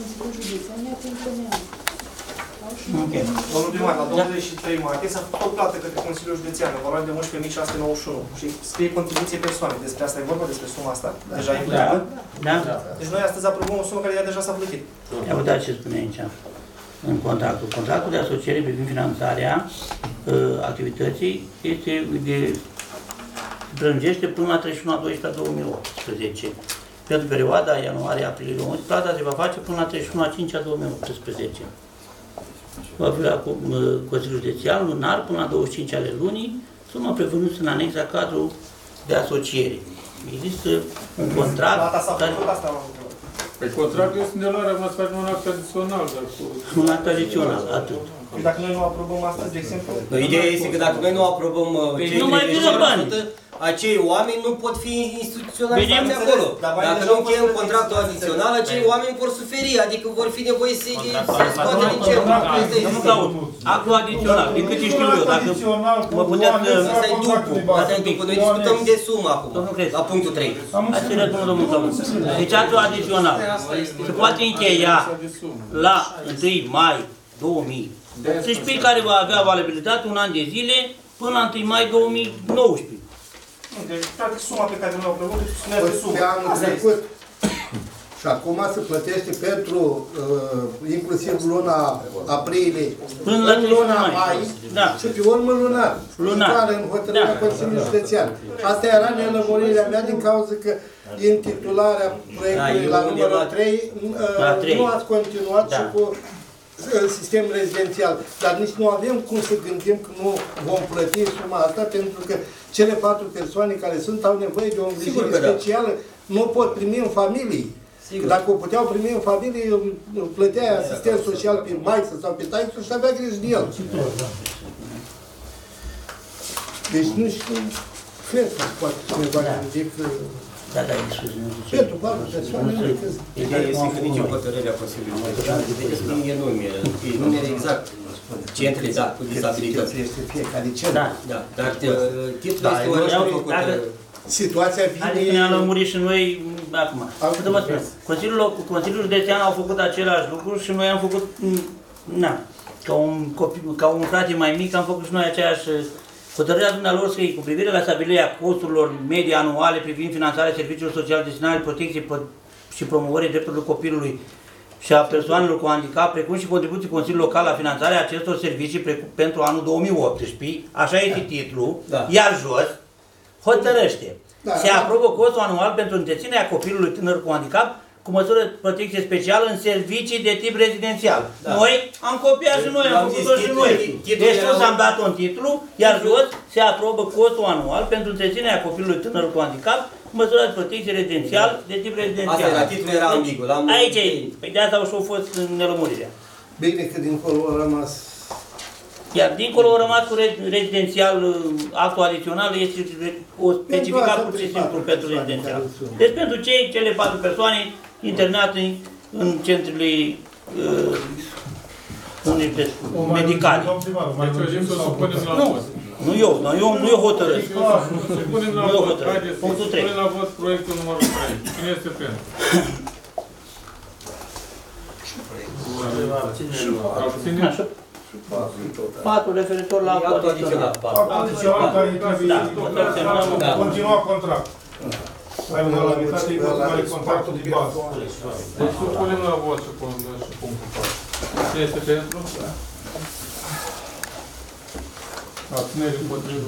Domnul primar, la 23 martie s-a făcut o plată către Consiliul Județean, în valoare de 11.691 și scrie contribuție persoane. Despre asta e vorba, despre suma asta? Deja e plătită? Da. Deci noi astăzi aprobăm o sumă care deja s-a plătit. Ia uitați ce spune aici, în contractul. Contractul de asociere privind finanțarea activității este de prelungește până la 31/12/2018. Pentru perioada ianuarie-aprilie 2011, plata se va face până la 31/5/2018. Va fi la Consiliul Județean lunar până la 25 ale lunii, suma prevăzută în anexa cadru de asociere. Există un contract care... Pe contractul este de luare, rămas face un act adițional. Un act adițional, atât. Și dacă noi nu aprobăm astăzi, de exemplu... Ideea este că dacă noi nu aprobăm cei 30%, acei oameni nu pot fi instituționalizați acolo. Dacă nu încheiem contractul adițional, acei oameni vor suferi, adică vor fi nevoie să scoate din cer. Actul adițional, din câte știu eu, dacă mă puteți... Asta e după, noi discutăm de sumă acum, la punctul 3. Hai să răspund, domnul Călău. Deci actul adițional se poate încheia la 1 mai 2018, care va avea valabilitate un an de zile până la 1 mai 2019. Deci, practic, suma pe care noi o aprobăm, sumează de sumă. Pe anul trecut. Și acum se plătește pentru, inclusiv luna aprilie, până la luna mai și pe urmă lunar. Lunar. În hotărârea Consiliului Județean. Asta era nelămurirea mea din cauza că intitularea proiectului la numărul 3 nu ați continuat și cu sistem rezidențial. Dar nici nu avem cum să gândim că nu vom plăti suma asta, pentru că cele 4 persoane care sunt au nevoie de o îngrijire specială, nu pot primi în familie. Dacă o puteau primi în familie, plătea asistent social pe maiță sau pe taică și avea grijă de el. Deci nu știu, cred că poate cineva gândi că... Pentru 4 persoane, Ideea este că nici în hotărârea Consiliului Județean trebuie să fie numere exact. Centre, da, cu disabilități. Este fiecare centru. Da, dar titlul este oarecum făcut... Situația vine... Adică ne-am lămurit și noi acum. Consiliul Județean au făcut același lucru și noi am făcut, ca un frate mai mic, am făcut și noi aceeași hotărârea dumnealor scrie cu privire la stabilirea costurilor medii anuale privind finanțarea serviciilor sociale destinate protecției și promovării drepturilor copilului și a persoanelor cu handicap, precum și contribuții Consiliului Local la finanțarea acestor servicii pentru anul 2018. Așa este titlul, iar jos hotărăște Se aprobă costul anual pentru întreținerea copilului tânăr cu handicap cu măsură de protecție specială în servicii de tip rezidențial. Noi am copiat și noi, am făcut-o și noi. Deci sus am dat un titlu, iar jos se aprobă costul anual pentru întreținerea copilului tânăr cu handicap cu măsură de protecție rezidențial de tip rezidențial. Asta, la titlul era ambigu. Aici e. Păi de asta au fost nelămurirea. Bine că dincolo a rămas. Iar dincolo a rămas cu rezidențial, actul adițional este o specificat pur și simplu pentru rezidențial. Deci pentru cele 4 persoane internate în centrele medicale. Nu eu hotărăsc. Supunem la vot. Haideți, supunem la vot proiectul numărul 3. Cine este pentru? Abține? 4 referitor la actul adițional. Adițional care trebuie continua contract. Ai modalitate, e contractul de bază. Deci supunem la vot și punctul 4. Cine este pentru? Abținere împotrivă.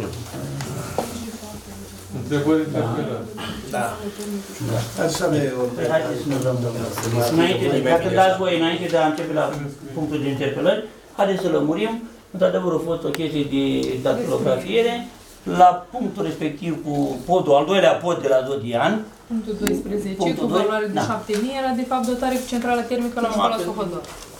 Întrebări interpelate. Da. Așa mi-e o întrebare. Dacă dați voi, înainte de a începe la punctul de interpelări, haideți să lămurim. Într-adevăr a fost o chestie de datilografiere. La punctul respectiv cu podul, al doilea pod de la Zodian. Punctul 12, cu valoare de 7.000, era de fapt dotare cu centrală termică la școala Sohodor.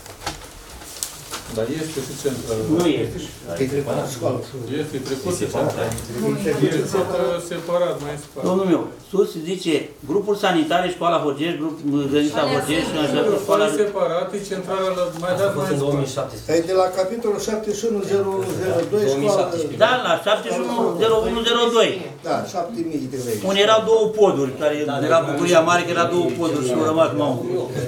Dar este și centrală. Nu este. E trecut la școală. Este trecut și centrală. Este separat, mai spate. Domnul meu, sus se zice grupul sanitar, școala Horgești, grădinița Horgești și școala... separate, centrala mai dat mai spate. E de la capitolul 710102 școală... Da, la 710102. Da, 7.000 de lei. Unde erau 2 poduri, care era bucuria mare că era 2 poduri și au rămas mamă.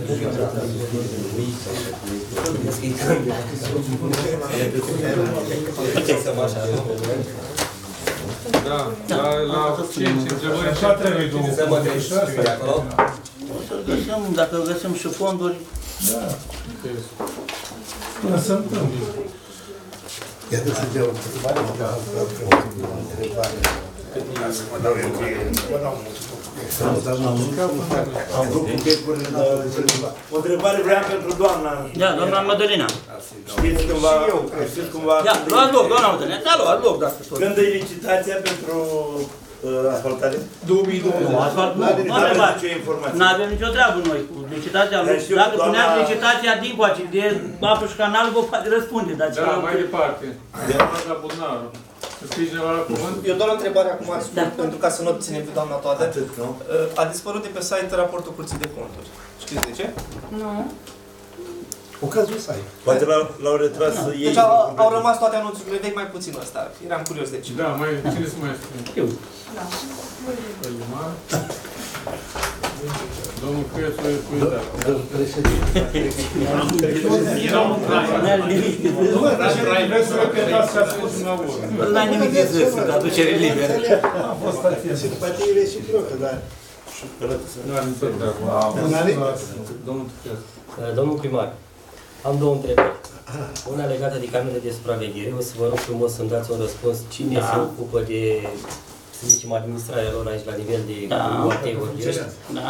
Da, la 5 întrebări. Așa trebuie să mă găsești acolo. O să găsim, dacă găsim și fonduri. Da. Până să întâmple. Iată să dea o întrebare. O întrebare vreau pentru doamna. Da, doamna Mădălina. Știți cumva... Da, luați loc, doamna Mădălina. Da, luați loc, dacă tot. Când e licitația pentru asfaltare? 2020. Nu, asfalt nu. Nu avem nicio treabă noi cu licitația lui. Dacă puneați licitația din coace de apă și canal, vă poate răspunde. Da, mai departe. La Budnaru. Eu doar o întrebare acum, pentru ca să nu obținem pe doamna toate. A dispărut de pe site raportul Curții de Conturi. Știți de ce? Nu. O cazul să ai. Poate l-au retras ei. Deci au rămas toate anunțurile vechi, mai puțin ăsta. Eram curios de ce. Da, cine se mai spune? Eu. Da. Domnul Crețu e cuidat. Domnul președinte. N-ai nimic de zis, în aducere liberă. A fost simpatie reciprocă, dar... Domnul primar, am 2 întrebări. Una legată de camerele de supraveghere. O să vă rog frumos să-mi dați un răspuns. Cine se ocupă de, să zicem, administrarea lor aici la nivel de UAT Horgești? Da.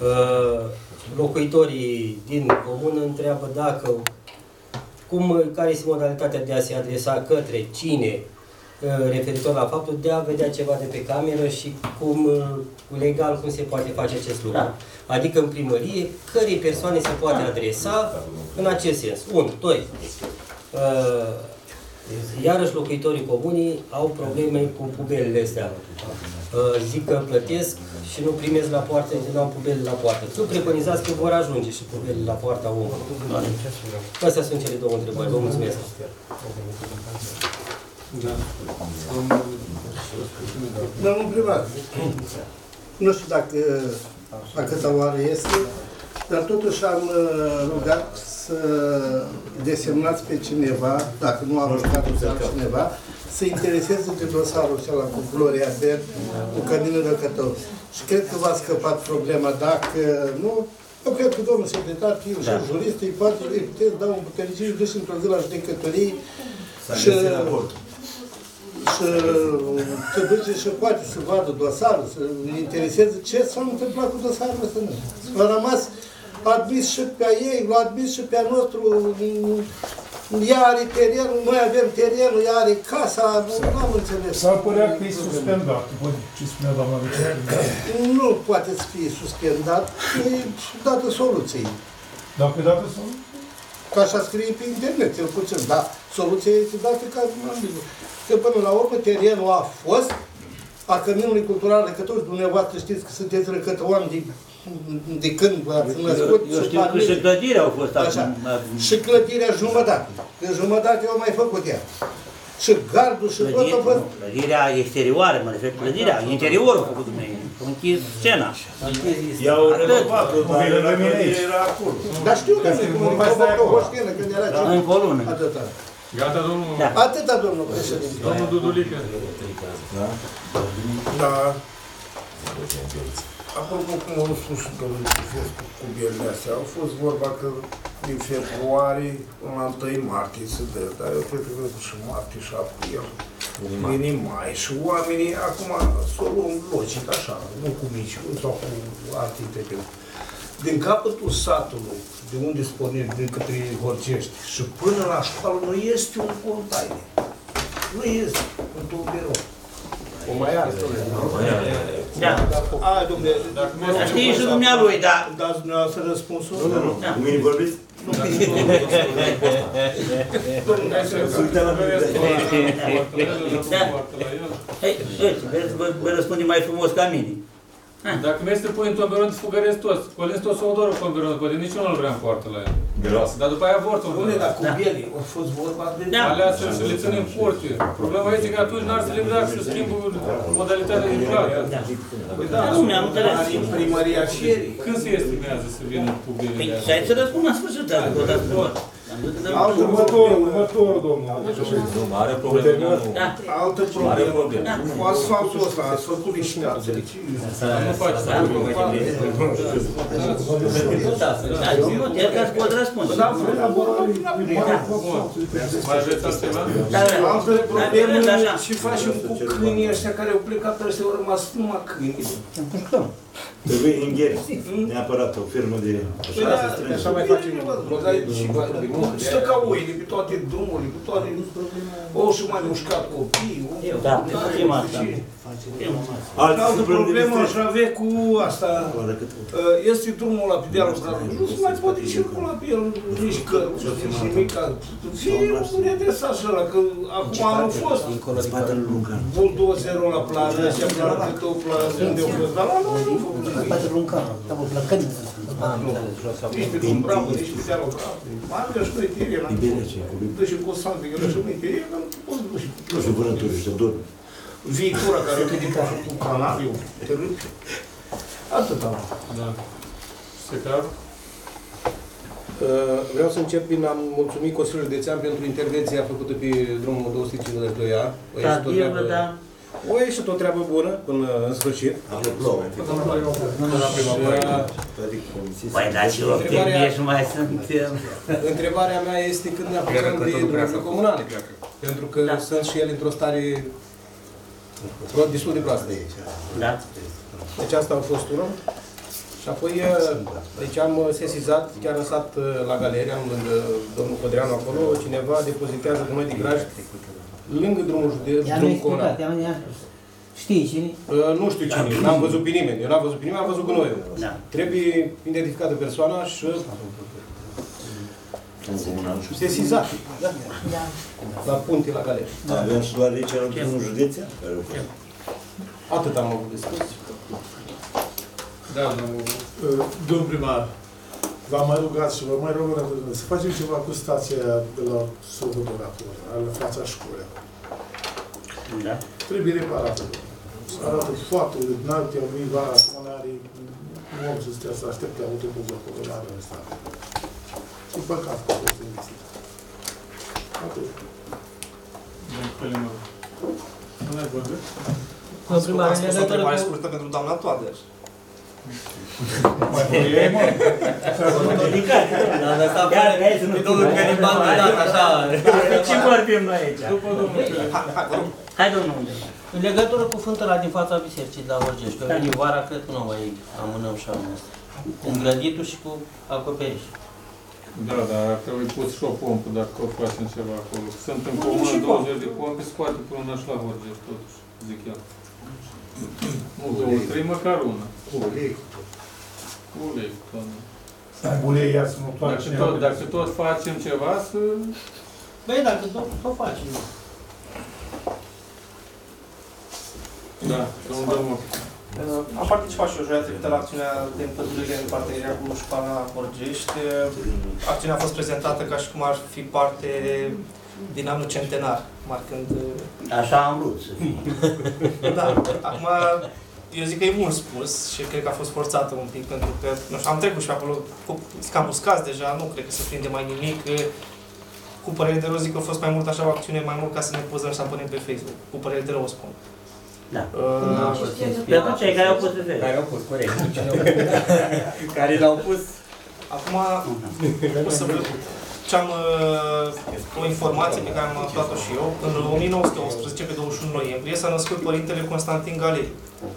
Locuitorii din comună întreabă dacă, care este modalitatea de a se adresa către cine referitor la faptul de a vedea ceva de pe cameră și legal cum se poate face acest lucru. Da. Adică în primărie, cărei persoane se poate adresa în acest sens. 1. 2. Iarăși locuitorii comunii au probleme cu pubelele astea. Zic că plătesc și nu primesc la poartă, nu am pubele la poartă. Nu preconizați că vor ajunge și pubele la poarta omului. Astea sunt cele 2 întrebări. Vă mulțumesc. Domnul primar, nu știu dacă a câta oară este, dar totuși am rugat să desemnați pe cineva, dacă nu am rugat pe cineva, să intereseze de dosarul acela cu Gloria Bert, cu Căminul Răcătău. Și cred că v-a scăpat problema. Dacă nu, eu cred că domnul secretar, fiind și jurist, îi puteți da un puternicii și duși într-o zi la judecătorii și se duce și poate să vadă dosarul, să îi intereseze ce s-a întâmplat cu dosarul ăsta. A rămas admis și pe a ei, l-a admis și pe a nostru, ea are terenul, noi avem terenul, ea are casa, nu am înțeles. S-ar părea că e suspendat, după ce spunea doamna vicepreședinte. Nu poate să fie suspendat, e dată soluției. Dacă e dată soluție? Ca așa scrie pe internet, cel puțin, dar soluția este dată ca că până la urmă terenul a fost a Căminului Cultural Răcătoși. Dumneavoastră știți că sunteți răcătoani de când v-ați născut. Eu știu că și clădirea au fost așa. Și clădirea jumătate. Că jumătate au mai făcut ea. Și gardul și tot a fost. Clădirea exterioară, mă refer, clădirea, interiorul a făcut dumneavoastră. Au închis scena. I-au renovat, dar era acolo. Dar știu că se făcut o scenă când era ceva. Încă o lună. Atâta. Gata, domnul? Atâta, domnul președinte. Domnul Dudulică. Da. Apropo cum au spus și domnul Cufescu cu bielele astea, au fost vorba că din februarie până la 1 martie se dă, dar eu cred că și martie și aprilie, vine mai și oamenii acum s-o luăm logic așa, nu cu mici, sau cu alte interpele. Din capătul satului, de unde spunem, de către Horgești, și până la școală nu este un container. Nu este un tuberou. O mai are, Da. A, domnule, Dar știi și dumnealui, dar... dați dumneavoastră răspunsul? Nu. Cu mine vorbiți? Vă răspunde mai frumos ca mine. Dacă nu este pui în tomberon, fugăresc toți. Colinți toți Sodorul tomberon, poate nici eu nu-l vreau în poartă la el. Dar după aia vor tomberon. Dar cu bielii a fost vorba de... Alea să le ținem curte. Problema este că atunci n-ar să le dea și schimbul modalitatea de plată. Păi da, Nu mi-am înțeles. Primăria Șerii. Când se estimează să vină cu Păi, bielele și aici să răspund la sfârșit, dacă vă dați întrebări. Următorul, domnul. Are probleme. Altă problemă. Cu asfaltul ăsta, ați făcut licitație. Nu faci să Da, eu nu te ca să pot răspunde. mai aveți altceva? Altă problemă și facem cu câinii ăștia care au plecat, ăștia au rămas numai câini. Trebuie îngheri. Neapărat o firmă de... Așa mai facem. Stă ca oile pe toate drumurile, pe toate... O și mai mușcat copiii. Da, prima asta. Altă problemă aș avea cu asta. Este drumul ăla pe dealul Brașov. Nu se mai poate circula pe el nici cărți, nici nimic. Fie redresat și ăla, că acum au fost buldozerul la plajă, și la câte o plajă, unde au fost, dar la noi nu au făcut nimic. Nici pe drum Bravo, nici pe dealul Bravo. Mai avea și noi teren acolo. Dă și cu Santi, că și noi teren, dar nu poți duci. Nu știu, vânături și dorm. Viitura care o de cu canal, eu teribil. Atâta. Da. Secar? Vreau să încep prin a mulțumi Consiliului Județean pentru intervenția făcută pe drumul 252A. O ieșit o treabă bună până în sfârșit. Păi, dar și optimiști mai suntem. Întrebarea mea este când ne apucăm de drumurile comunale. Pentru că sunt și ele într-o stare destul de proastă. Da. Deci asta a fost una. Și apoi deci am sesizat, chiar în sat la Galeria, lângă domnul Codreanu acolo, cineva depozitează gunoi de graj lângă drumul județ, drumul comunal. Știi cine? Nu știu cine, n-am văzut pe nimeni. Eu n-am văzut pe nimeni, am văzut gunoiul. Da. Trebuie identificată persoana și sesizat. Da. La punte, la Galeria. Avem și doar aici în județea? Atât am avut de spus. Da, domnul. Domnul primar, v-am mai rugat și vă mai rog să facem ceva cu stația de la Sovodor acolo, la fața școlii. Da. Trebuie reparată. Arată foarte urât, n-alte au venit vara, acum n-are un om să stea să aștepte autobuzul acolo, n-are ăsta. E păcat că a fost investit. Atât. Nu ai vorbit? Ascultă, o întrebare scurtă pentru doamna Toader. Mai puie, mă? Dar asta chiar sunt domnul Căliban a dat așa. Ce vorbim noi aici? Hai, domnul. În legătură cu fântâna din fața bisericii de la Orgești, că vine vara, cred că nu mai amânăm și anul ăsta. Cu îngrăditul și cu acoperiș. Da, dar ar trebui pus și o pompă dacă tot facem ceva acolo. Sunt în comun 20 de pompe, se poate pune și la Orgești, totuși, zic eu. Nu, 2-3, măcar una. Cu ulei. Cu ulei, doamne. Stai, ulei, ia să nu toarce. Dacă tot facem ceva, să... Băi, dacă tot facem. Da, domnul. Am participat și eu joia trecută la acțiunea de împădurire în parteneriat cu școala Orgești. Acțiunea a fost prezentată ca și cum ar fi parte din anul centenar, marcând... Așa am vrut să fie. Da, acum eu zic că e mult spus și cred că a fost forțată un pic, pentru că, nu știu, am trecut și acolo, cam uscați deja, nu cred că se prinde mai nimic. Cu părere de rău zic că a fost mai mult așa o acțiune, mai mult ca să ne pozăm și să punem pe Facebook. Cu părere de rău o spun. Da. Pentru cei care au pus pe Care au pus, corect. Care l-au pus. Acum, o să vă o informație pe care am aflat-o și eu. În 1918, pe 21 noiembrie, s-a născut Părintele Constantin Galeriu.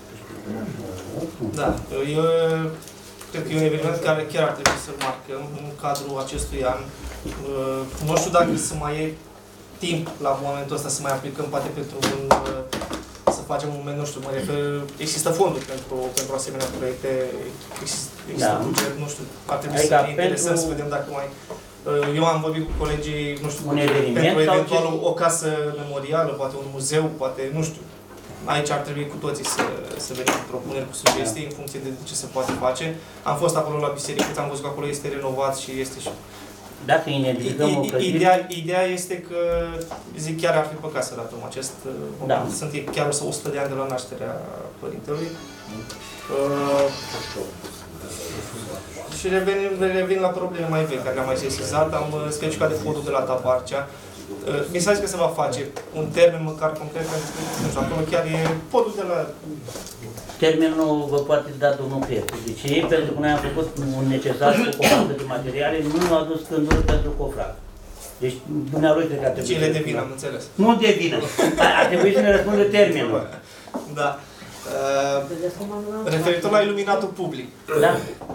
Da, eu cred că e un eveniment care chiar ar trebui să-l marcăm în cadrul acestui an. Nu știu dacă să mai e timp la momentul ăsta să mai aplicăm, poate pentru un... să facem un moment, nu știu, mă refer, există fonduri pentru asemenea proiecte, există buget, nu știu, ar trebui să fie interesant să vedem dacă mai... Eu am vorbit cu colegii, nu știu, pentru eventual o casă memorială, poate un muzeu, poate, nu știu. Aici ar trebui cu toții să venim cu propuneri, cu sugestii, în funcție de ce se poate face. Am fost acolo la biserică, am văzut că acolo este renovat și este și... Dacă îi ne ridicăm o clădire... Ideea este că, zic, chiar ar fi păcat să ratăm acest moment. Sunt chiar 100 de ani de la nașterea Părintelui. Și revin la probleme mai vechi, care le-am mai sesizat. Am specificat de fondul de la Taparcea. Mi s-a zis că se va face un termen măcar concret, pentru că, nu știu, acolo chiar e podul de la... Termenul vă poate da domnul Crețu. De ce? Pentru că noi am făcut un necesar cu comandă de materiale, nu ne-au adus scânduri pentru cofrac. Deci, dumnealui cred că ar trebui... Cine de vină, am înțeles. Nu de vină. Ar trebui să ne răspundă termenul. Da. Referitor la iluminatul public. Da.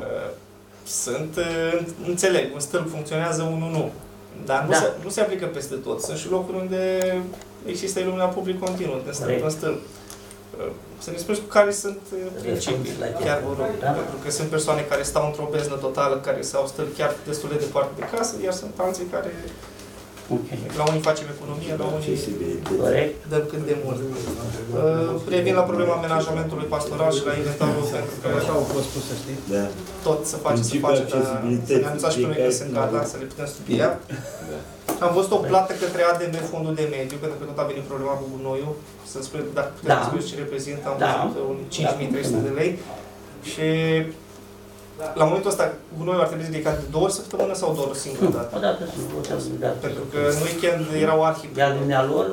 Înțeleg, un stâlp funcționează, unul nu. Dar nu se aplică peste tot. Sunt și locuri unde există iluminat public continuu, în stâlp. Să ne spuneți care sunt principii, chiar vă rog. Pentru că sunt persoane care stau într-o beznă totală, care s-au stâlp chiar destul de departe de casă, iar sunt alții care la unii facem economie, la unii dăm cât de mult. Revin la problema amenajamentului pastoral și la inventarul, pentru că așa au fost spus, să știi. tot se face, dar să ne anunțați și pe noi că sunt gata, să le putem studia. Am văzut o plată către ADM, Fondul de Mediu, pentru că tot a venit problema cu gunoiul. Să spune, dacă putem să ce reprezintă, am văzut un 5.300 de lei. Și la momentul ăsta, gunoiul ar trebui ridicat de 2 ori săptămână sau doar o singură dată? O dată singură. Pentru că în weekend erau arhive. Iar dumnealor,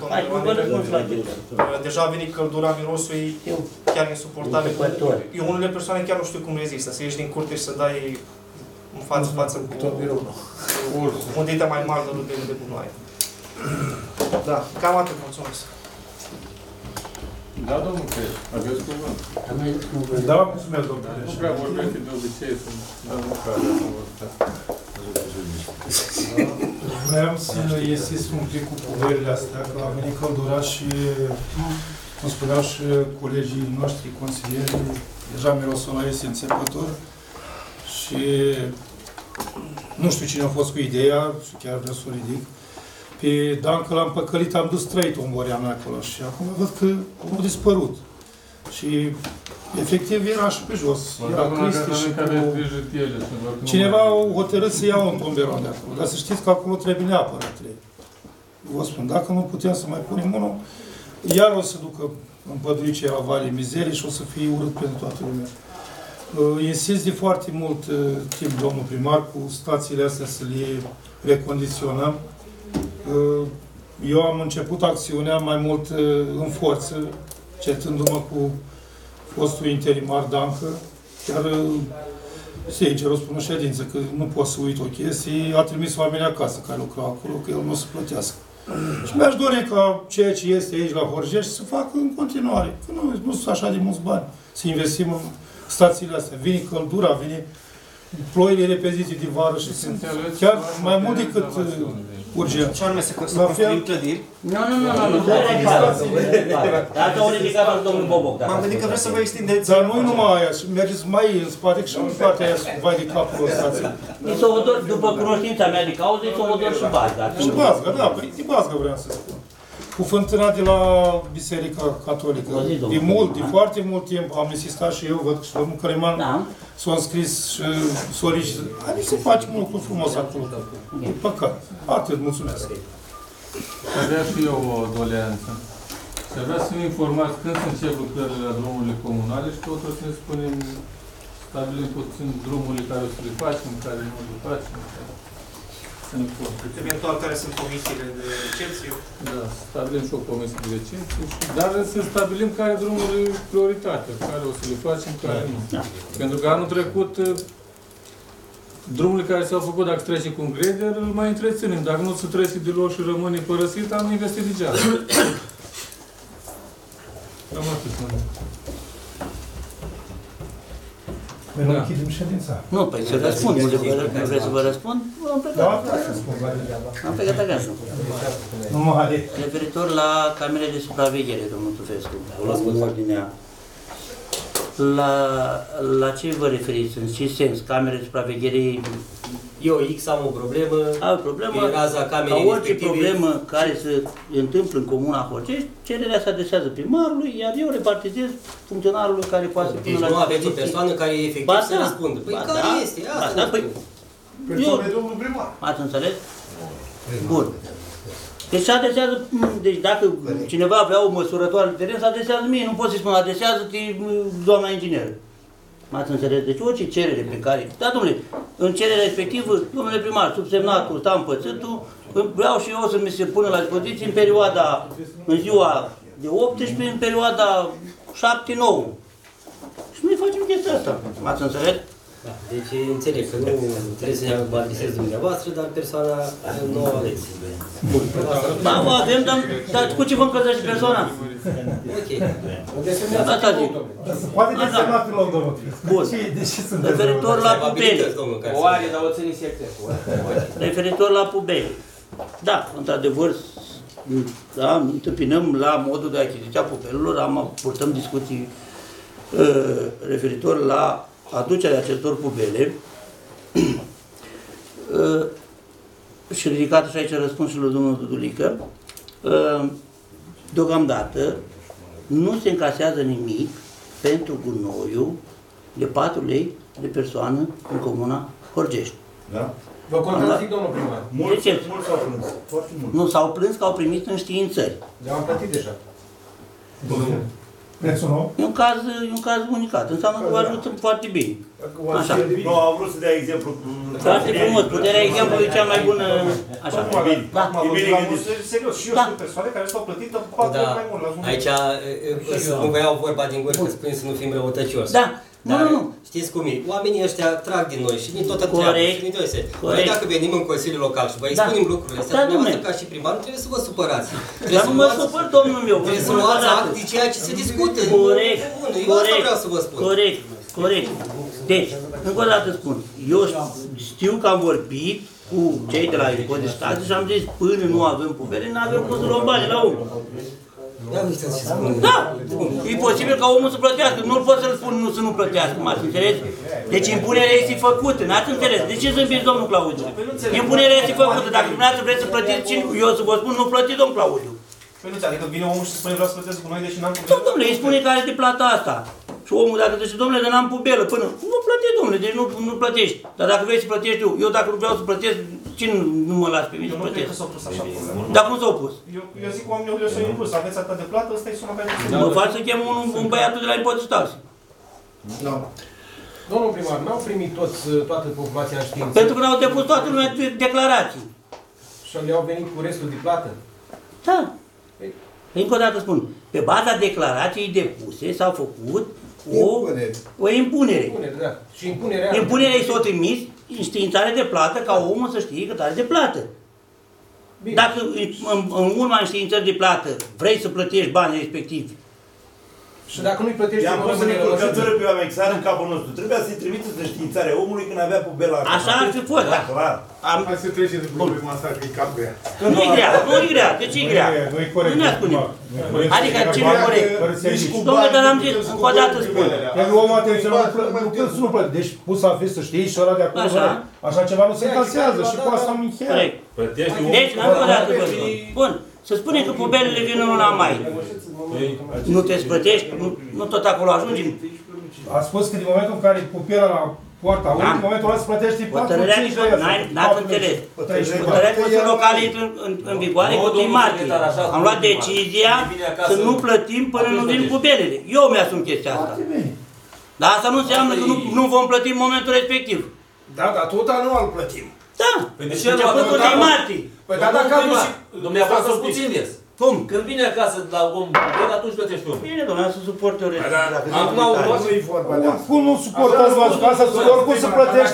deja a venit căldura, mirosul e chiar insuportabil. Eu unele persoane chiar nu știu cum rezistă, să ieși din curte și să dai în față cu un dita mai mare de gunoaie. Da, cam atât, mulțumesc. Da, domnul Creț, aveți cuvânt. Da, mulțumesc, domnul Creț. Nu prea vorbește de obicei, dar nu prea să vorbesc. Vreau să iesesc un pic cu poverile astea, că a venit căldura și, cum spuneau și colegii noștri consilieri, deja mirosul ăla este înțepător și nu știu cine a fost cu ideea și chiar vreau să o ridic. Pe Dancă l-am păcălit, am dus 3 tomborea mea acolo și acum văd că au dispărut. Și efectiv era și pe jos. Era Cristi și cu... Cineva a hotărât să ia un tomberon de acolo. Dar să știți că acolo trebuie neapărat 3. Vă spun, dacă nu putem să mai punem unul, iar o să ducă în pădurice la Valea Mizerii și o să fie urât pentru toată lumea. Insist de foarte mult timp, domnul primar, cu stațiile astea să le recondiționăm. Eu am început acțiunea mai mult în forță, certându-mă cu fostul interimar Dancă chiar sincer o spun în ședință, că nu pot să uit o chestie, a trimis oamenii acasă care lucrau acolo, că el nu o să plătească. Și mi-aș dori ca ceea ce este aici la Horgești să facă în continuare, că nu sunt așa de mulți bani, să investim în stațiile astea. Vine căldura, vine ploile repezite de vară și sunt chiar mai mult decât urgent. Ce anume să construim clădiri? Nu. Asta o ridicat al domnul Boboc. M-am gândit că vreți să vă extindeți. Dar nu numai aia, mergeți mai în spate și în partea aia, vai de capul stației. După cunoștința mea de cauză, e Sovodor și Bazga. Și Bazga, da, păi de Bazga vreau să spun. Cu fântâna de la Biserica Catolică. De foarte mult timp am insistat și eu, văd că și domnul Căriman s-a înscris și solicită. Haideți să facem un lucru frumos acolo. E păcat. Atât, mulțumesc. Avea și eu o doleanță. Și avea să ne informați când se încep lucrările la drumurile comunale și totul să ne spunem, stabilim puțin drumurile care o să le facem, care nu le facem. Eventual care sunt comisiile de recepție. Da, stabilim și o comisie de recepție, dar să stabilim care drumurile prioritate, care o să le facem, care nu. Pentru că anul trecut, drumurile care s-au făcut, dacă se trece cu un greder, îl mai întreținem. Dacă nu se trece deloc și rămâne părăsit, am investit degeaba. Cam atât. Noi închidem ședința. Nu, păi să răspund. Nu vreți să vă răspund? Am plecat. Am plecat acasă. Referitor la camerele de supraveghere, domnul Tufescu, în ordinea. La ce vă referiți? În ce sens? Camere de supraveghere? Eu, X, am o problemă. Ai o problemă? Ca orice problemă care se întâmplă în Comuna Horgești, cererea se adresează primarului, iar eu repartizez funcționarului care poate să pună la dispoziție. Deci nu aveți o persoană care e efectiv să răspundă. Păi care este? Asta păi, persoana e domnul primar. Ați înțeles? Bun. Deci se adresează, deci dacă cineva vrea o măsurătoare de teren, se adresează mie, nu pot să-i spun, adresează-te doamna inginer. M-ați înțeles? Deci orice cerere pe care... Da, domnule, în cererea respectivă, domnule primar, subsemnatul, Stampățâtul, vreau și eu să mi se pună la dispoziție în perioada, în ziua de 18, în perioada 7-9. Și noi facem chestia asta. M-ați înțeles? Da, deci înțeleg că nu trebuie să ne adresez dumneavoastră, dar persoana nu o aveți. Bun. Da, o avem, dar cu ce vă încălzește persoana? Ok. Asta zic. Poate desemna pe loc, domnul. Bun. Referitor la Pubeli. O are, dar o ține secret. Referitor la Pubeli. Da, într-adevăr, da, întâmpinăm la modul de achiziție a pubelilor, purtăm discuții referitor la aducerea acestor pubele și ridicat și aici răspunsul lui domnul Dudulică, deocamdată nu se încasează nimic pentru gunoiul de 4 lei de persoană în Comuna Horgești. Da? Vă contrazic, domnul primar. Mulți s-au plâns. Foarte mult. Nu, s-au plâns că au primit înștiințări. Dar am plătit deja. Prețul nou? E un caz unicat. Înseamnă că vă ajută foarte bine. Așa. Nu, am vrut să dea exemplu. Foarte frumos. Puterea exemplu e cea mai bună. Așa. Da. E bine gândit. Serios, și eu sunt persoane care s-au plătit 4 ori mai mult la jumătate. Aici nu vă iau vorba din gură, că spun să nu fim răutăcioși. Da. Dar știți cum e? Oamenii ăștia trag din noi și din toată treaba. Și din toate. Noi dacă venim în Consiliul Local și vă expunem lucrurile astea, dumneavoastră ca și primar, nu trebuie să vă supărați. Dar nu mă supăr, domnul meu. Trebuie să luați act de ceea ce se discută. Corect. Eu asta vreau să vă spun. Corect. Deci, încă o dată spun, eu știu că am vorbit cu cei de la impozit de taxe și am zis, până nu avem pubele, nu avem cum să luăm bani la om. Da, e posibil ca omul să plătească, nu-l pot să-l spun să nu plătească, m-ați înțeles? Deci impunerea este făcută, n-ați înțeles? De ce zâmbiți, domnul Claudiu? Impunerea este făcută, dacă dumneavoastră vreți să plătiți, eu să vă spun, nu plătiți, domnul Claudiu. Păi nu, adică vine omul și spune vreau să plătesc cu noi, deși n-am pubelă? Domnule, îi spune care de plata asta. Și omul dacă zice, domnule, dar n-am pubelă, până, nu plătești, domnule, deci nu plătești. Dar dacă vrei să plătești eu dacă nu vreau să plătesc, cine nu mă las pe mine să plătesc? Eu nu cred că s-au pus așa problema. Dar cum s-au pus? Eu zic oamenilor să-i impus, aveți atât de plată, ăsta e suma care mă fac să chem un băiatul de la impozit taxe. Nu. Domnul primar, n-au primit toată populația în știință? Pentru că n-au depus toată lumea declarații. Și le-au venit cu restul de plată? Da. Încă o dată spun, pe baza declarației depuse s-au făcut o impunere. Da. Și impunerea... Impunerea e să o trimis în științare de plată, ca omul să știe că are de plată. Bine. Dacă în urma înștiințării de plată vrei să plătești banii respectivi, și dacă nu-i plătești... I-am pus în încurcătură pe oameni care în capul nostru. Trebuia să-i trimiteți în științarea omului când avea pubela. Așa ar fi fost, da. Hai să trecem de problema asta, că e cam grea. Nu e grea, nu e grea. De ce e grea? Nu e corect. Nu ne spune. Adică ce nu e corect? Dom'le, dar am zis, încă o dată spun. Pentru omul atenționat, nu plătește. Deci pus să fiți să știi și ăla de acolo. Așa ceva nu se încasează și cu asta am încheiat. Deci, încă o dată vă spun. Bun. Să spunem că pubelele vin în luna mai. Nu te plătești, nu tot acolo ajungem. A spus că din momentul în care pupila la poarta unui, în momentul ăla se plătește 4-5 de euro. N-ați înțeles. Hotărârea Consiliului Local intră în vigoare cu 1 martie. Am luat decizia să nu plătim până nu vin pubelele. Eu mi-asum chestia asta. Dar asta nu înseamnă că nu vom plăti în momentul respectiv. Da, dar tot anual plătim. Da, începând cu 1 martie. Păi da, dacă am și... Dumneavoastră puțin des. Cum? Când vine acasă la om, atunci plătești omul. Bine, domnule, să suporte o restricție. Acum nu-i vorba de asta. Cum nu suportați la asta? Oricum se plătește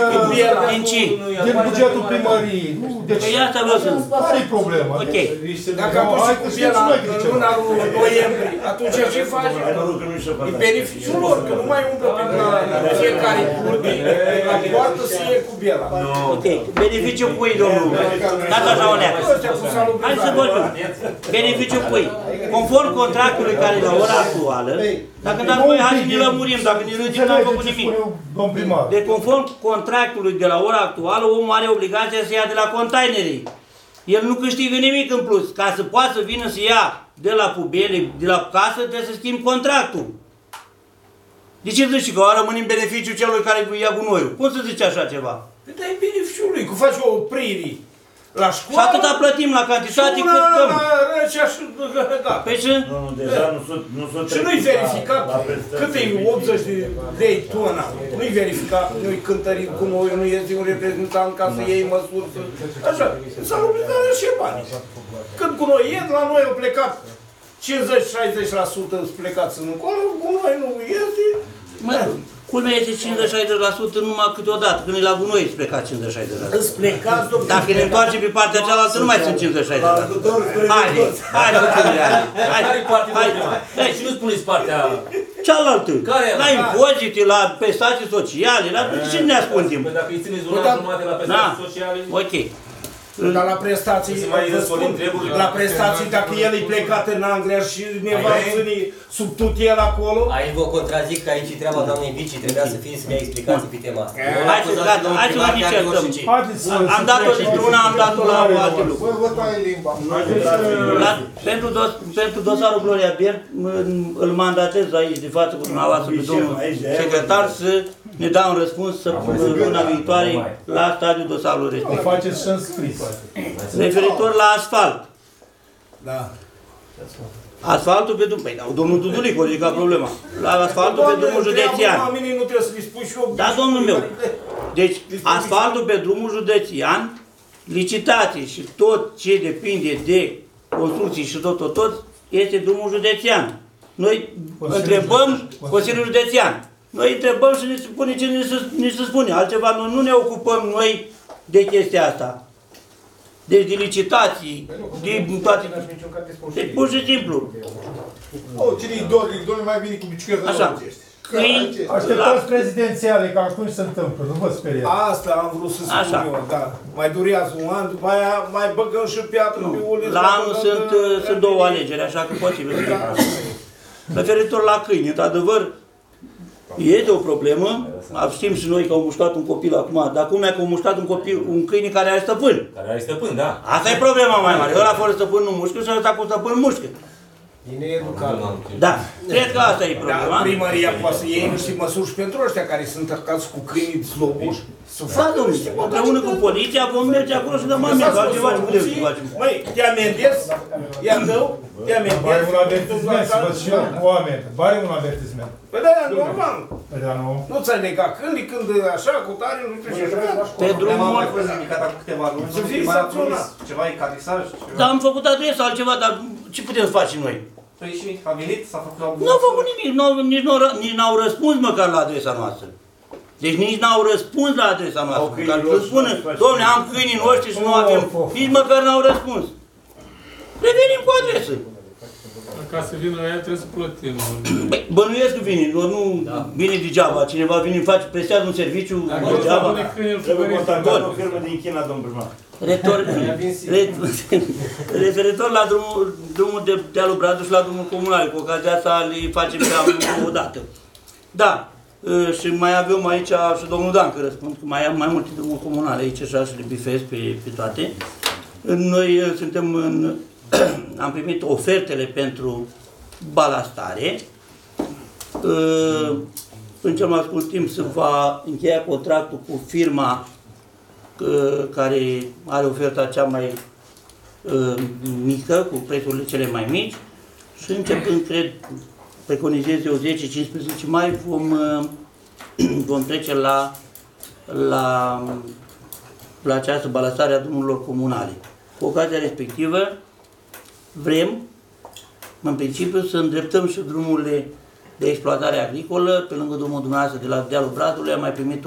din bugetul primăriei. Deci, asta vreau să... care-i problema? Ok. Dacă am pus și cu piela în luna noiembrie, atunci ce faci? E beneficiul lor, că nu mai umblă pe fiecare curte, la poartă să iei cu biela. Ok. Beneficiul cui, domnul? Dați așa o leacă. Hai să vorbim. Beneficiul cui? Conform contractului care e la ora actuală, dacă dați voi, hai să ne lămurim, dacă ne râdim, n-am făcut nimic. Deci conform contractului de la ora actuală, omul are obligația să ia de la containerii. El nu câștigă nimic în plus. Ca să poată să vină să ia de la pubele, de la casă, trebuie să schimbi contractul. De ce zici că o rămâne în beneficiul celui care ia gunoiul? Cum să zici așa ceva? Păi da, e beneficiul lui, că faci o oprire la școală... Și atâta plătim la cantitate cât dăm. Și da. Păi și? Deja nu sunt și nu-i verificat cât e 80 de lei tona. Nu-i verificat, nu-i cântărit cu noi, nu este un reprezentant ca să iei măsuri. Așa, s-au obligat și banii. Când cu noi ies, la noi au plecat 50-60% plecați în încolo, cu noi nu iese. Culmea este 50-60% numai câteodată, când e la gunoi îți plecați 50-60%. Îți plecați, domnule. Dacă ne întoarce pe partea cealaltă, nu mai sunt 50-60%. Haide, hai, și nu spuneți partea cealaltă. La impozite, la prestații sociale, la ce ne ascundem? Păi dacă îi țineți una jumate la prestații sociale... Ok. Dar la prestații, la prestații, dacă el e plecat în Anglia și nevastă-ne sub tutel acolo... Aici vă contrazic că aici treaba doamnei Vici, trebuia să fie să-mi ia explicații pe tema asta. Hai să vă certăm. Am dat-o dintr-una, am dat-o la alte lucruri. Pentru dosarul Gloria Bert, îl mandatez aici de față cu dumneavoastră pe domnul secretar să ne dea un răspuns luna viitoare la stadiul dosarului respectiv. Faceți și înscris. Referitor la asfalt. Da. Asfaltul pe drumul... Păi, da, domnul Tudulic, o ridica problema. La asfaltul pe drumul județean. Oamenii nu trebuie să-i spui și eu... Da, domnul meu. Deci, asfaltul pe drumul județean, licitații și tot ce depinde de construcții și tot, este drumul județean. Noi întrebăm Consiliul Județean. Noi întrebăm și ne spune ce ne se spune. Altceva, noi nu ne ocupăm noi de chestia asta. Deci de licitații, de toate... Deci pur și simplu. Cine-i domnul mai bine cu bicicleta. Așa. Așteptați prezidențiale, că acum se întâmplă, nu vă speriați. Asta am vrut să spun eu, da. Mai durează un an, după aia mai băgăm și piatră pe uliță. La anul sunt două alegeri, așa că posibil să fie. Referitor la câini, într-adevăr, este o problemă, știm și noi că au mușcat un copil acum, dar cum e că au mușcat un câine care are stăpân? Care are stăpân, da. Asta e problema mai mare, ăla fără stăpân nu mușcă și ăla cu stăpân mușcă. E needucat. Da, cred că asta e problema. Dar primăria poate să iei niște măsuri și pentru ăștia care sunt acasă cu câinii slobuși. Da, domnule, împreună cu poliția vom merge acolo și dăm amendă, altceva ce putem să facem. Măi, te amendez, ia tău, te amendez. Bari un avertisment, să văd și eu cu oameni. Bari un avertisment. Păi da, normal. Păi da, nu. Nu ți-ai negat când așa, cu tare, nu știu ce așa. Pe drumul... Să fii sancționat. Ceva e catisaj? Da, am făcut adresa, altceva, dar ce putem să facem noi? Păi și a venit, s-a făcut la Nu au făcut nimic, nici n-au răspuns măcar la adresa noastră. Deci nici n-au răspuns la adresa noastră. Care să spună, dom'le, am câinii noștri și nu avem. Nici măcar n-au răspuns. Revenim cu adresă. Ca să vină aia trebuie să plătim. Bănuiesc că vine, nu vine degeaba. Cineva vine, face, prestează un serviciu degeaba. Trebuie contactat o firmă din China, domnul primar. Referitor la drumul de lui Bradu și la drumul comunal, cu ocazia asta le facem pe amândouă odată. Da, și mai avem aici și domnul Dan, că răspund, că mai am mai multe drumuri comunale aici și le bifez pe toate. Noi suntem am primit ofertele pentru balastare. În cel mai scurt timp se va încheia contractul cu firma care are oferta cea mai mică, cu prețurile cele mai mici și începând, cred, preconizez eu 10-15 mai, vom trece la această balastare a drumurilor comunale. Cu ocazia respectivă vrem, în principiu, să îndreptăm și drumurile de exploatare agricolă, pe lângă drumul dumneavoastră de la dealul Bradului, am mai primit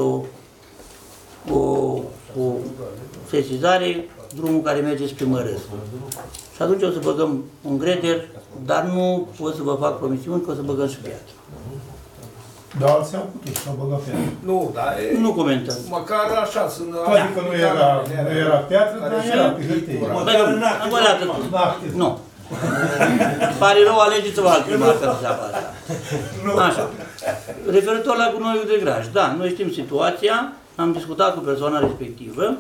o sesizare, drumul care merge spre Mărăs. Și atunci o să băgăm un greder, dar nu pot să vă fac promisiuni că o să băgăm și piatră. Dar alții au putut să băgă piatră. Nu, dar nu comentăm. Măcar așa sunt. Adică nu era piatră, dar era pe hârtie. Încă o dată. Nu. Pare rău, alegeți-vă altceva pentru treaba asta. Așa. Referitor la gunoiul de graj, da, noi știm situația, am discutat cu persoana respectivă,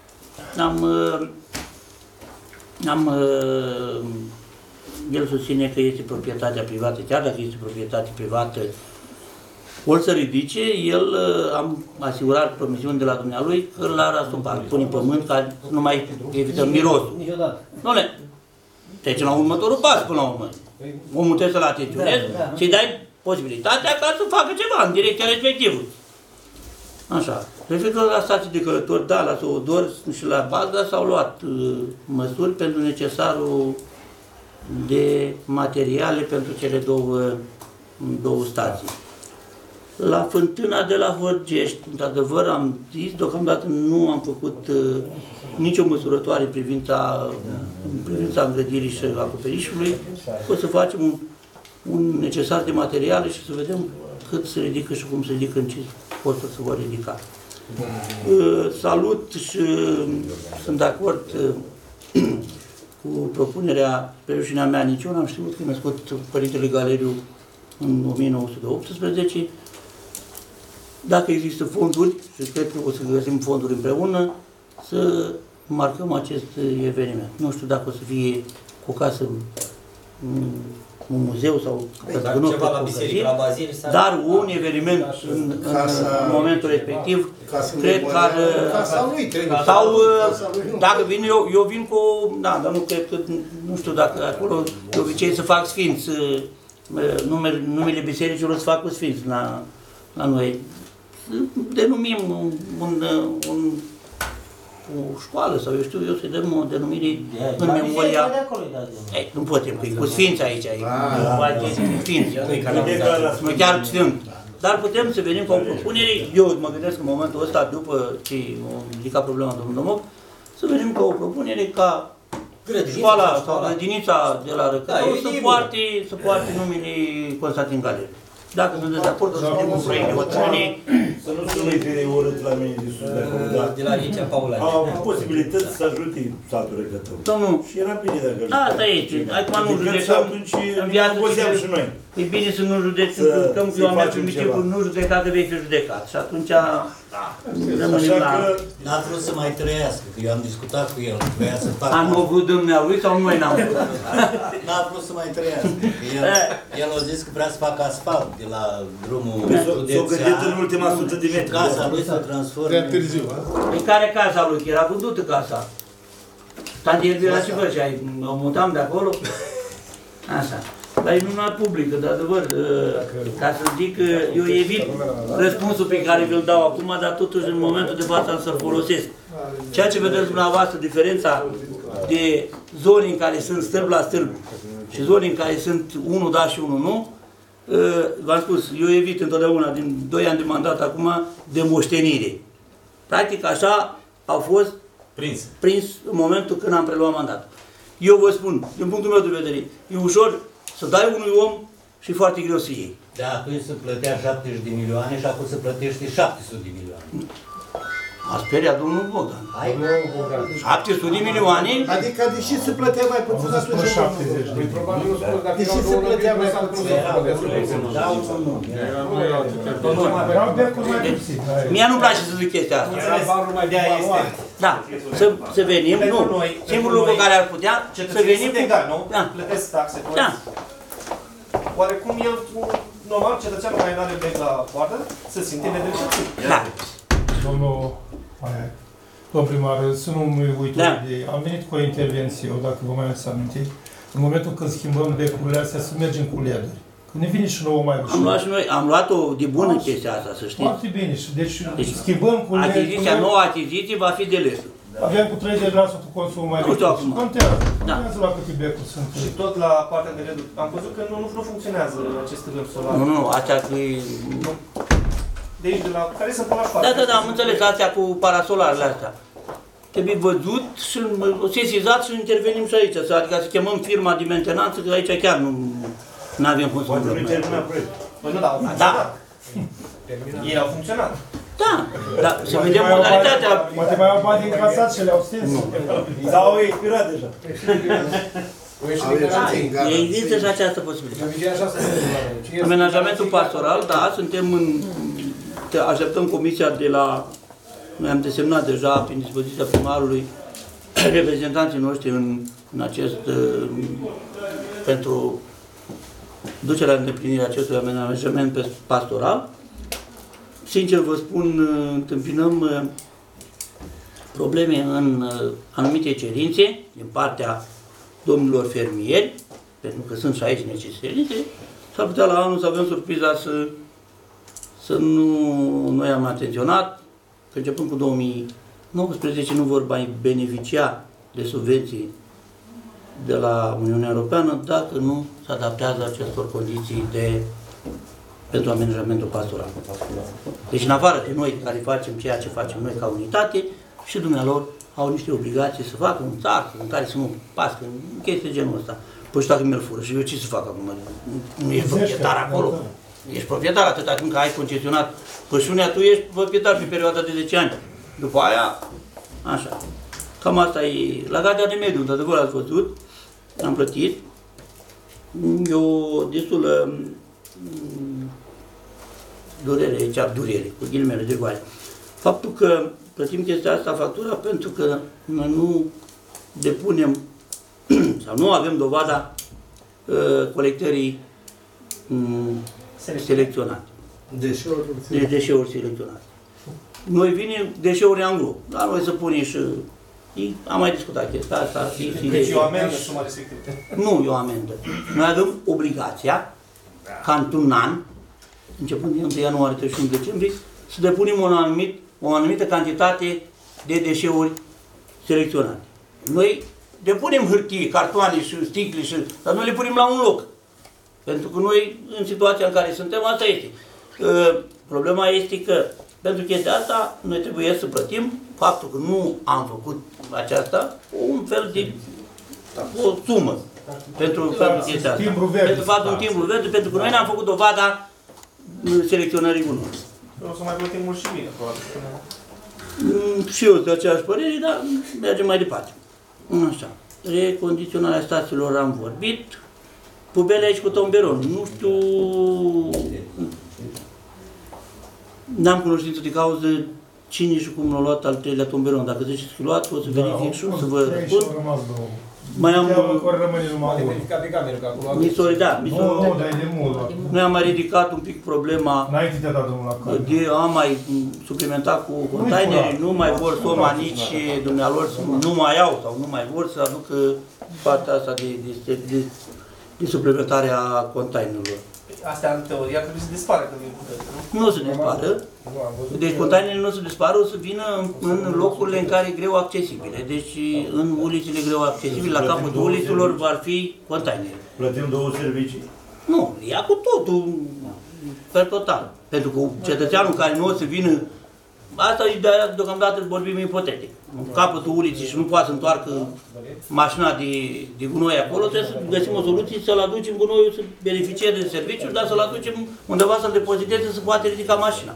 el susține că este proprietatea privată, chiar dacă este proprietate privată, o să ridice, el am asigurat promisiuni de la dumnealui că l-ar asumpa, pune pământ ca să nu mai evităm mirosul. Doamne, trece la următorul pas până la urmă. Omul trebuie să-l atenționezi, să-i dai posibilitatea ca să facă ceva în direcția respectivă. Așa. Referitor la stații de călători, da, la Sovodor și la Bazda s-au luat măsuri pentru necesarul de materiale pentru cele două stații. La fântâna de la Horgești, într-adevăr, am zis, deocamdată nu am făcut nicio măsurătoare în privința îngrădirii și acoperișului. O să facem un necesar de materiale și să vedem cât se ridică și cum se ridică, în ce posturi se vor ridica. Salut și sunt de acord cu propunerea, pe rușinea mea, nici eu n-am știut că e născut Părintele Galeriu în 1918. Dacă există fonduri, și cred că o să găsim fonduri împreună, să marcăm acest eveniment. Nu știu dacă o să fie cu o casă, un muzeu sau ceva la biserică, la bazil, dar un eveniment în momentul respectiv, cred că ar... Sau, dacă vin, eu vin cu... Da, dar nu cred că... Nu știu dacă acolo de obicei să fac sfinți, numele bisericilor să fac cu sfinți la noi. Denumim o școală sau eu știu, eu să-i dăm o denumire în memoria... Nu putem, că e cu sfinți aici, e sfinți, nu chiar sfânt. Dar putem să venim cu o propunere, eu mă gândesc în momentul ăsta, după ce am ridicat problema domnului Domoc, să venim cu o propunere ca școala sau grădinița de la Răcătău să poarte numele Constantin Galeriu. Dacă sunteți de acord, o să vedem un proiect de hotărâre. Să nu sună pe urât la mine de sus de acolo, dar de la Licea Paulani. Au avut posibilități să ajute satul Răcătău. Domnul, și era bine dacă ajută. Asta este. Acum nu judecăm în viață și noi. E bine să nu judecăm, că eu am mers în principiu, nu judeca că vei fi judecat. Și atunci rămânem la... N-a vrut să mai trăiască, că eu am discutat cu el, vrea să facă... Am vrut dumnealui sau noi n-am vrut? N-a vrut să mai trăiască. El a zis că vrea să facă asfalt de la drumul S-o gândit în ultima 100 de metri. Casa lui să transforme... Prea târziu, În care casa lui? Era vândută casa. Tanti era și vă și o mutam de acolo. Așa. Dar e numai publică, de adevăr, ca să zic, eu evit răspunsul pe care vi-l dau acum, dar totuși în momentul de față am să-l folosesc. Ceea ce vedeți dumneavoastră, diferența de zone în care sunt stâlp la stâlp și zone în care sunt unul da și unul nu, v-am spus, eu evit întotdeauna, din 2 ani de mandat acum, de moștenire. Practic așa au fost prins în momentul când am preluat mandatul. Eu vă spun, din punctul meu de vedere, e ușor să dai unui om și foarte greu să iei. Da, atunci se plătea 70 de milioane și acum se plătește 700 de milioane. M-a speriat domnul Bogdan. 700 de milioane? Adică deși se plătea mai puțin atunci. 70. Deși se plătea mai puțin. Mie nu-mi place să zic chestia asta. Da, să venim, nu. Singurul lucru care ar putea, să venim cu... Plătesc taxe, oarecum el, normal, cetățeanul care nu are bec la poartă, să simte nedreptățit. Da. Domnul primar, să nu mă uit de idee. Am venit cu o intervenție, dacă vă mai ați amintit, în momentul când schimbăm becurile astea, să mergem cu LED-uri. Când ne vine și nouă mai ușor. Am luat și noi, am luat-o de bună chestia asta, să știți. Foarte bine. Deci schimbăm cu LED. Achiziția, noua achiziție va fi de LED. Avem cu 30% consum mai mic. Și contează. Contează la câte becuri sunt. Și tot la partea de LED, am văzut că nu funcționează aceste lămpi solare. Nu, astea că e... De aici, de la care sunt până la școală. Da, am înțeles, astea cu parasolarele astea. Trebuie văzut și sesizat și intervenim și aici. Adică să chemăm firma de mentenanță, că aici chiar nu avem cum să nu terminăm proiectul. Păi nu, dar au funcționat. Ei au funcționat. Da, dar să vedem modalitatea. Poate mai au bani încasat și le-au stins. Sau au expirat deja. Există și această posibilitate. Amenajamentul pastoral, da, așteptăm comisia de la... Noi am desemnat deja prin dispoziția primarului reprezentanții noștri în acest... pentru ducerea în îndeplinire acestui amenajament pastoral. Sincer vă spun, întâmpinăm probleme în anumite cerințe din partea domnilor fermieri, pentru că sunt și aici necesitățile, s-ar putea la anul să avem surpriza să nu noi am atenționat, că începând cu 2019 nu vor mai beneficia de subvenții de la Uniunea Europeană dacă nu se adaptează acestor condiții pentru amenajamentul pastoral. Deci în afară de noi care facem ceea ce facem noi ca unitate, și dumnealor au niște obligații să facă un țar în care să nu pască, în chestii genul ăsta. Păi și dacă mi-l fură și eu ce să fac acum? Nu ești proprietar acolo. Ești proprietar atâta timp că ai concesionat pășunea, tu ești proprietar pe perioada de 10 ani. După aia, așa. Cam asta e. La Gardea de Mediu, într-adevăr ați văzut, am plătit. E o destulă durere, cu ghilimele de goale. Faptul că plătim chestia asta, factura, pentru că noi nu depunem sau nu avem dovada colectării selecționate. Deșeuri selecționate. Noi vine deșeuri angro, dar noi să punem și... Am mai discutat chestia asta. Deci e o amendă suma respectivă. Nu e o amendă. Noi avem obligația, ca într-un an, începând din 1 ianuarie 31 decembrie, să depunem o anumită cantitate de deșeuri selecționate. Noi depunem hârtie, cartoane și sticle, dar noi le punem la un loc. Pentru că noi, în situația în care suntem, asta este. Problema este că, pentru chestia asta, noi trebuie să plătim faptul că nu am făcut aceasta, un fel de o sumă pentru chestia asta. Pentru faptul un timbru verde, pentru că noi ne-am făcut dovada selecționării gunoiului. O să mai plătim mult și bine, probabil. Și eu de aceeași părere, dar mergem mai departe. Așa. Recondiționarea stațiilor am vorbit. Pubele aici cu tomberon. Nu știu... N-am cunoștință de cauză cine și cum l-a luat al treilea tomberon. Dacă ziceți că luat, o să verific și să vă răspund. Mai am... Noi am mai ridicat un pic problema de a mai suplimenta cu containere, nu mai vor Soma nici dumnealor, nu mai au sau nu mai vor să aducă partea asta de suplimentare a containerelor. Astea, în teorie, ar trebui să dispară când vin bucăți, nu? Nu o să dispară. Deci containerele nu o să dispară, o să vină în locurile în care e greu accesibile. Deci în ulițele greu accesibile, la capătul ulițelor vor fi containere. Plătim două servicii? Nu, ia cu totul, pe total. Pentru că cetățeanul care nu o să vină, asta e deocamdată vorbim ipotetic. În capătul uliții și nu poate să întoarcă mașina de gunoi acolo, trebuie să găsim o soluție să-l aducem gunoiul să beneficieze de serviciu, dar să-l aducem undeva să-l depoziteze să poate ridica mașina.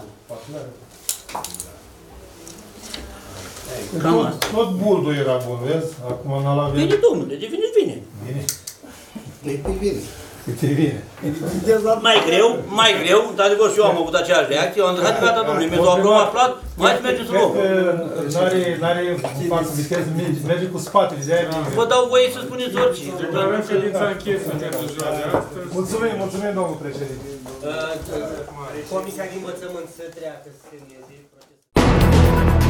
Cam asta. Tot Buldu era bun, vezi? Acum n-a la Vine domnul, de ce vine? Vine. Câte vine. Mai greu, într-adevăr și eu am avut aceeași reacție, eu am zis, gata domnule, mi-a aprobat plat, mai să mergem să luăm. N-are față viteză, merge cu spatele, de-aia vine. Vă dau voie să spuneți orice. Declarăm ședința închisă pentru ziua de astăzi. Mulțumim, domnul președinte. Comisia de învățământ să treacă să semneze procesul.